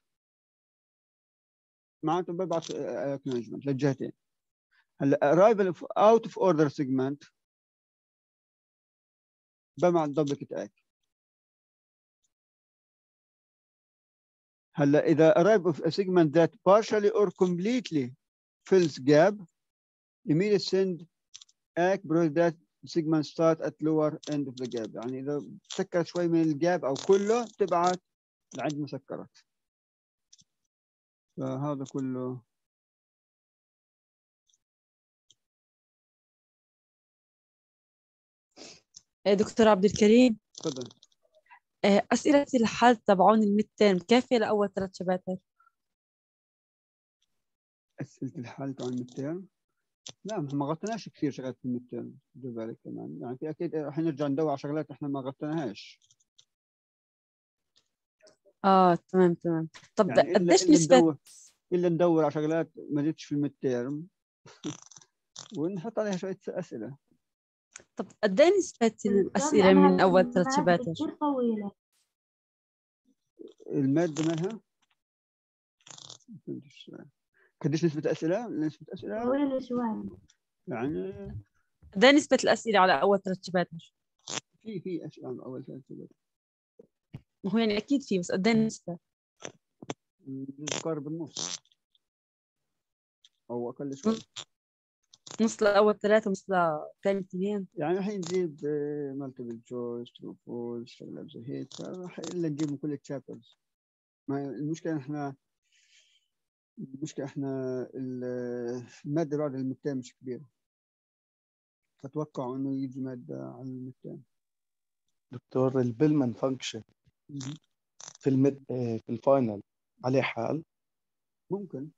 معناته ببعث اكنولجمنت للجهتين. هلا ارايفل اوت اوف اوردر سيجمنت ببعث دبل اك. هلا اذا arrive of a segment that partially or completely fills gap, immediately send ACK provided that segment start at lower end of the gap. يعني اذا سكرت شوي من الجاب او كله تبعت لعند ما سكرت. فهذا كله. دكتور عبد الكريم، تفضل. أسئلة الحل تبعون الميد تيرم كافية لأول 3 شباتر؟ أسئلة الحل تبع الميد تيرم؟ لا، ما غطيناش كثير شغلات في الميد تيرم، خدوا بالك كمان، يعني في أكيد رح نرجع ندور على شغلات إحنا ما غطيناهاش. تمام تمام. طب يعني قديش نسبة إلا ندور على شغلات ما جتش في الميد تيرم ونحط عليها شوية أسئلة. طب قد ايه نسبة الأسئلة من أول 3 شباتر؟ المادة مالها؟ قديش نسبة أسئلة؟ نسبة أسئلة يعني قد ايه نسبة الأسئلة على أول 3 شباتر؟ في أسئلة على أول 3 شباتر. ما هو يعني أكيد في، بس قد ايه النسبة؟ قارب النص أو أقل شوي. نص لأول 3 ونص لثاني 2. يعني الحين نجيب مالتيبل تشويس، ترو فولس، شغلات زي هيك، إلا نجيب من كل التشابترز. المشكلة إحنا المادة بعد المتين مش كبيرة، أتوقع إنه يجي مادة على المتين. دكتور البيلمان فانكشن في الفاينل عليه حال؟ ممكن.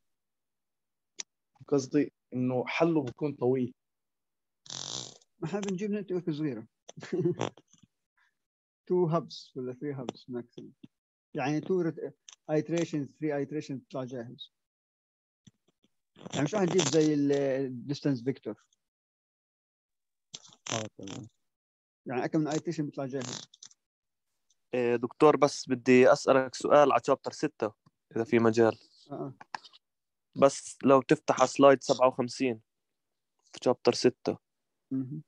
قصدي إنه حله بيكون طويل. ما احنا بنجيب نتورك صغيرة 2 هابس ولا 3 هابس ماكسيموم، يعني 2 iterations 3 iterations بيطلع جاهز. يعني مش راح نجيب زي الديستانس فيكتور. تمام. يعني أكم من iteration بيطلع جاهز. دكتور بس بدي أسألك سؤال على شابتر 6 إذا في مجال. بس لو تفتح سلايد 57 في شابتر 6. مهم.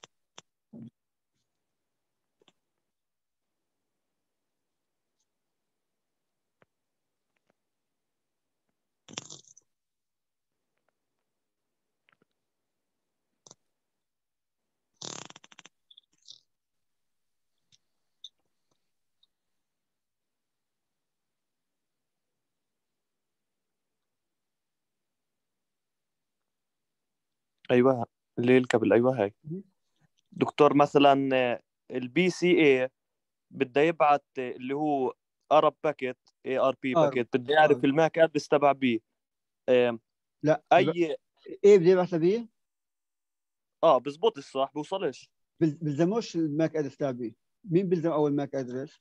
ايوه اللي الكابل، ايوه هاي. دكتور مثلا البي سي اي بده يبعت اللي هو ارب باكيت، اي ار بي باكيت، بده يعرف الماك ادرس تبع بي. لا اي ايه بدي ابعث بيه؟ بزبط الصح، بوصلش. بلزموش الماك ادرس تبع بيه. مين بلزم اول ماك ادرس؟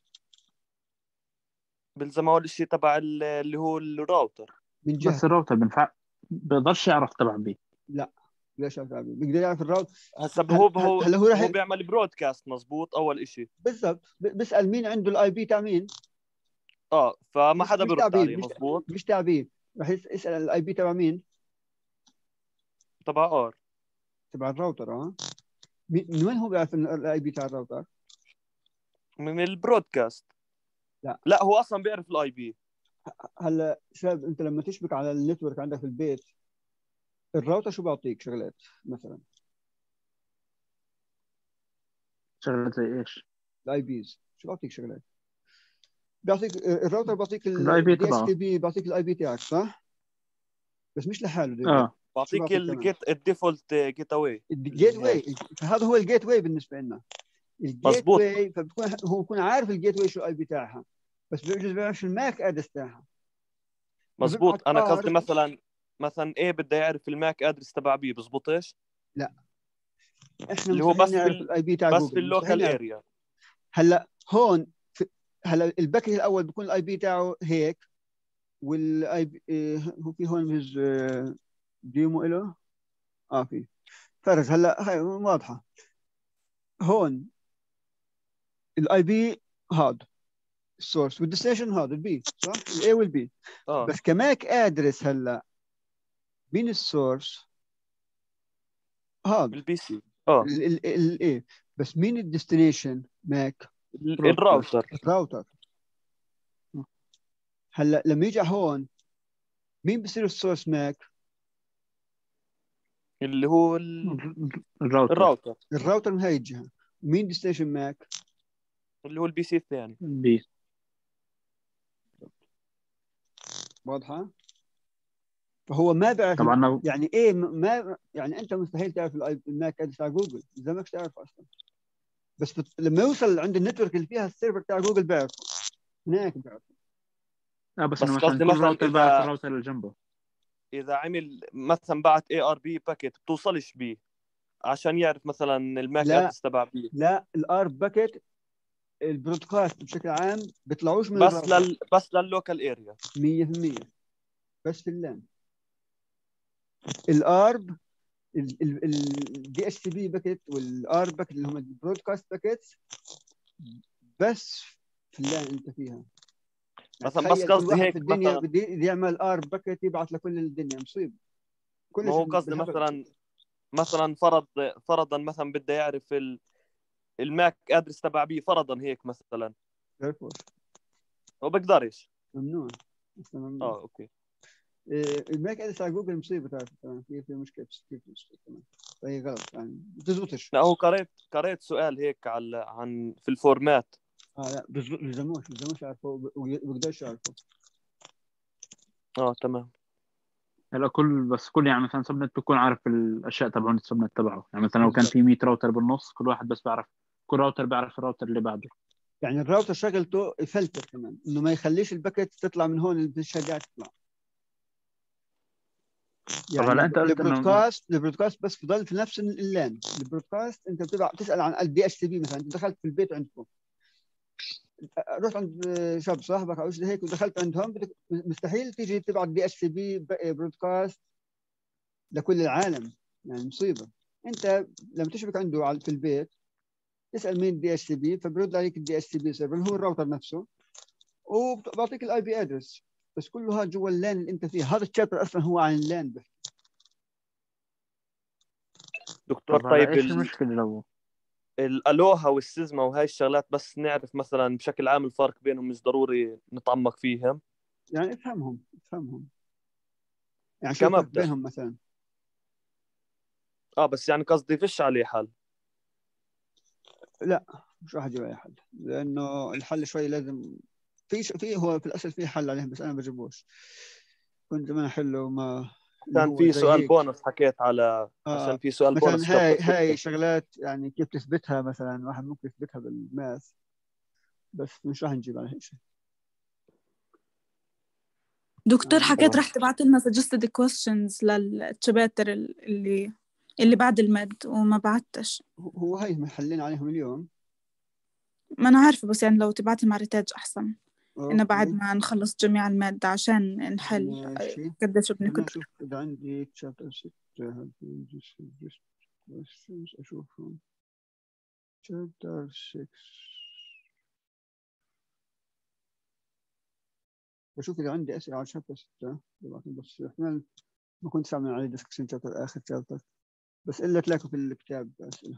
بلزم اول شيء تبع اللي هو الراوتر. من جهه بس الراوتر بيقدرش يعرف تبع بيه. لا ليش تبع بيه؟ بيقدر يعرف الراوتر. هسا هو هلا هو راح بيعمل برودكاست مزبوط اول شيء. بالضبط. بيسال مين عنده الاي بي تاع مين. فما حدا مش بيرد تعبير، عليه مزبوط. مش تعبير. راح يسال الاي بي تبع مين؟ تبع ار. تبع الراوتر. من وين هو بيعرف الاي بي تاع الراوتر؟ من البرودكاست. لا هو اصلا بيعرف الاي بي. هلا شباب، انت لما تشبك على النتورك عندك في البيت، الراوتر شو بيعطيك شغلات مثلا؟ شغلة زي ايش؟ الاي بيز شو بيعطيك شغلات؟ بيعطيك الراوتر بيعطيك الاي بي الدي اتش تبعه. تي بي، بيعطيك الاي بي تاعك صح؟ بس مش لحاله دي. بعطيك الديفولت جيت اواي. الجيت واي، فهذا هو الجيت واي بالنسبه لنا. الجيت واي فبكون هو بكون عارف الجيت واي شو الاي بي تاعها، بس بيجوز بيعرفش الماك ادرس تاعها. مزبوط. انا قصدي مثلا ايه بده يعرف الماك ادرس تبع بي، بزبطش؟ لا احنا اللي هو مستحيل بس نعرف الاي بي تاع بس جوجل، في اللوكال اريا. هلا هون هلا الباكج الاول بيكون الاي بي تاعه هيك، والاي بي هو في هون بيز ديمو له في فرز. هلا هاي واضحه. هون الاي بي هذا السورس والديستنيشن هذا البي صح، الاي والبي. بس كماك ادرس هلا مين السورس؟ هذا البي سي. الاي. بس مين الديستنيشن ماك؟ الراوتر. هلا لما يجي هون مين بصير السورس ماك؟ اللي هو الراوتر من هاي الجهه. مين ديستنيشن ماك؟ اللي هو البي سي الثاني. بي. واضحه؟ فهو ما بيعرف طبعا يعني ايه ما يعني انت مستحيل تعرف الماك ادرس تاع جوجل، اذا ما تعرف اصلا. بس لما يوصل عند النتورك اللي فيها السيرفر تاع جوجل بيعرف، هناك بيعرف. بس انه مثلا كل راوتر بعرف الراوتر اللي جنبه. اذا عمل مثلا بعت اي ار بي باكيت بتوصلش بيه عشان يعرف مثلا الماك ادرس تبع بيه. لا الار باكيت البرودكاست بشكل عام بيطلعوش من بس لللوكال اريا 100%. بس في اللان الارب الدي اتش تي بي باكيت والار باكيت اللي هم البرودكاست باكيتس بس في اللان انت فيها. مثلا بس قصدي هيك في الدنيا مثلا بدي يعمل ار باكيت يبعث لكل الدنيا مصيبه. ما هو قصدي مثلا فرضا مثلا بده يعرف الماك ادرس تبع بيه، فرضا هيك مثلا هو بقدرش. ممنوع. اوكي. الماك ادرس على جوجل مصيبه، تعرف في مشكله كمان، فهي غلط يعني بتزبطش. لا هو قريت سؤال هيك عن في الفورمات. لا بيلزموش يعرفوا وبقدرش يعرفوا. تمام. هلا كل يعني مثلا سبنت بيكون عارف الاشياء تبعون السبنت تبعه. يعني مثلا لو كان في 100 راوتر بالنص، كل واحد بس بيعرف، كل راوتر بيعرف الراوتر اللي بعده. يعني الراوتر شغلته يفلتر كمان، انه ما يخليش الباكيت تطلع من هون اللي بدها تطلع. يعني انت البرودكاست بس بضل في نفس اللان. البرودكاست انت تسال عن الدي اتش تي بي مثلا، انت دخلت في البيت عندكم، رحت عند شاب صاحبك او شيء هيك ودخلت عندهم، مستحيل تيجي تبعت دي اتش تي بي برودكاست لكل العالم، يعني مصيبه. انت لما تشبك عنده في البيت تسال مين الدي اتش تي بي، فبرد عليك الدي اتش تي بي سيرفر هو الراوتر نفسه، وبعطيك الاي بي ادرس. بس كله هذا جوا اللين اللي انت فيه. هذا الشابتر اصلا هو عن اللين بحكي. دكتور طب طيب ايش المشكلة لو الالوها والسيزما وهاي الشغلات بس نعرف مثلا بشكل عام الفرق بينهم، مش ضروري نتعمق فيهم يعني افهمهم يعني شو الفرق كمبدأ. بينهم مثلا؟ بس يعني قصدي فيش عليه حل. لا مش راح اجيب اي حل، لانه الحل شوي لازم في هو في الاصل في حل عليهم، بس انا ما بجيبوش. كنت زمان احله ما كان هو في زي سؤال هيك. بونص حكيت على عشان في سؤال مثلا بونص شابتر 6. هاي شغلات يعني كيف تثبتها، مثلا واحد ممكن يثبتها بالماث، بس مش راح نجيب على هيك شيء. دكتور حكيت خلاص. رح تبعت لنا suggested questions للشباتر اللي بعد المد وما بعتش. هو هاي محلين عليهم اليوم. ما أنا عارفة، بس يعني لو تبعتي مع ريتاج أحسن، إنه بعد اوكي ما نخلص جميع المادة عشان نحل ماشي. قديش خلينا بنكتب. نشوف إذا عندي chapter 6 أشوفهم. chapter 6 بشوف إذا عندي أسئلة على chapter 6، بس احتمال ما كنت أعمل عليه discussion chapter آخر chapter، بس إلا تلاقوا في الكتاب أسئلة.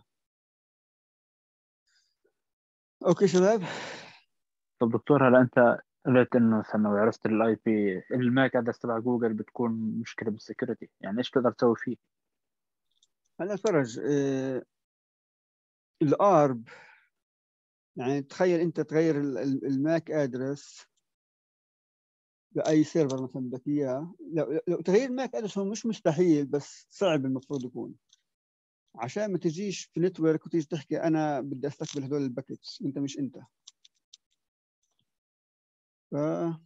أوكي شباب. طب دكتور هلا انت قلت انه مثلا لو عرفت الاي بي الماك ادرس تبع جوجل بتكون مشكله بالسكيورتي، يعني ايش تقدر تسوي فيه؟ هلا فرج الارب، يعني تخيل انت تغير الماك ادرس باي سيرفر مثلا بدك اياه. لو تغيير الماك ادرس هو مش مستحيل، بس صعب المفروض يكون، عشان ما تجيش في نتورك وتيجي تحكي انا بدي استقبل هدول الباكيتس انت مش انت. ف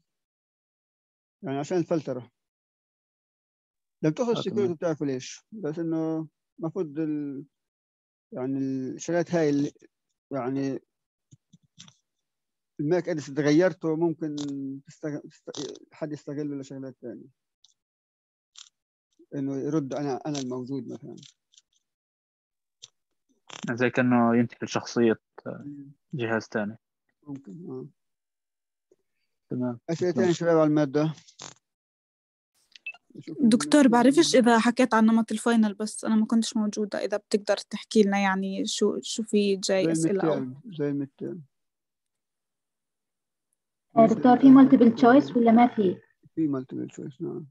يعني عشان الفلتره لما تاخذ السكيورتي بتعرفوا ليش، بس انه المفروض يعني الشغلات هاي اللي يعني الماك ادرس اذا غيرته ممكن حد يستغله لشغلات ثانيه، انه يرد انا الموجود مثلا، زي كأنه ينتقل شخصية جهاز ثاني. ممكن. تمام. أسئلة ثانية شباب على المادة؟ دكتور بعرفش إذا حكيت عن نمط الفاينل، بس أنا ما كنتش موجودة، إذا بتقدر تحكي لنا يعني شو في جاي أسئلة أو زي الميدتيرم. دكتور في مالتيبل تشويس ولا ما في؟ في مالتيبل تشويس نعم.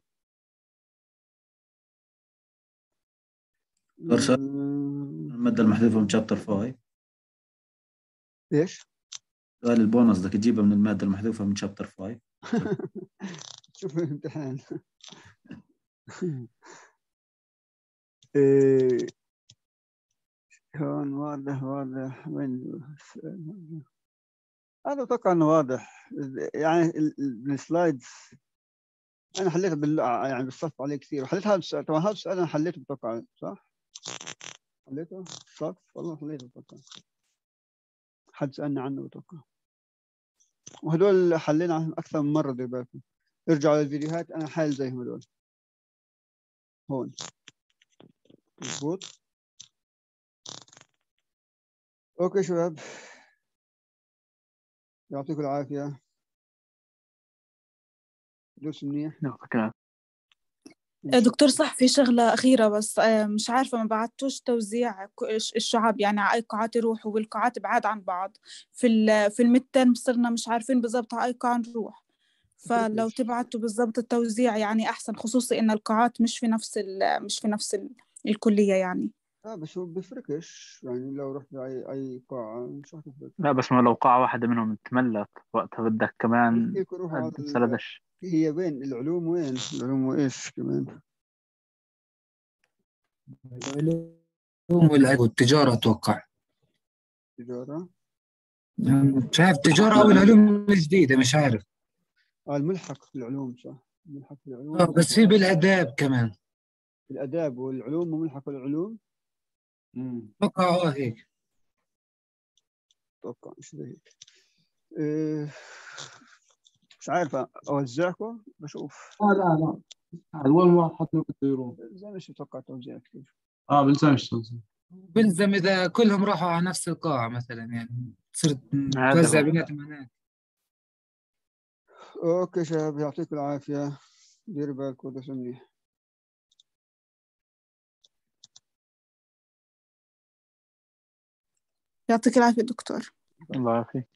المادة المحذوفة من شابتر 5. ايش؟ سؤال البونص بدك تجيبها من المادة المحذوفة من شابتر 5. شوف الامتحان. هون واضح وين هذا؟ اتوقع انه واضح يعني السلايدز انا حليتها يعني بالصف عليه كثير، وحليت هذا السؤال. طبعا هذا السؤال انا حليته بتوقع صح؟ حليته صف والله حليته بتوقع، حد سألني عنه بتوقع، وهدول حلينا عنهم اكثر من مره. دير بالكم ارجعوا للفيديوهات، انا حال زيهم هدول هون. مضبوط. اوكي شباب يعطيكم العافيه، دوس منيح. دكتور صح، في شغلة أخيرة بس مش عارفة، ما بعتوش توزيع الشعب يعني على أي قاعات يروحوا، والقاعات بعاد عن بعض. في المتن صرنا مش عارفين بالضبط على أي قاعة نروح، فلو تبعتوا بالضبط التوزيع يعني أحسن، خصوصي إن القاعات مش في نفس الكلية يعني. بس هو بفرقش يعني لو رحت أي قاعة مش هتفرق. لا بس ما لو قاعة واحدة منهم تملت وقتها بدك كمان فيك روحوا على تسردش. هي وين العلوم؟ وين العلوم وإيش كمان؟ العلوم والتجارة أتوقع. تجارة؟ مش عارف تجارة أو العلوم الجديدة مش عارف. الملحق في العلوم صح؟ الملحق في العلوم. بس في بالآداب كمان. الآداب والعلوم وملحق العلوم. أتوقع هيك. أتوقع مش زي هيك. مش عارف أوزعكم بشوف. لا وين واحد حط بده يروح. زي مش متوقع توزيع كثير. بلزمش توزيع. بلزم إذا كلهم راحوا على نفس القاعة مثلا، يعني صرت توزع بيناتهم هناك. اوكي شباب، يعطيكم العافيه، ديروا بالكم ودرسوا منيح. يعطيك العافية دكتور. الله يعافيك.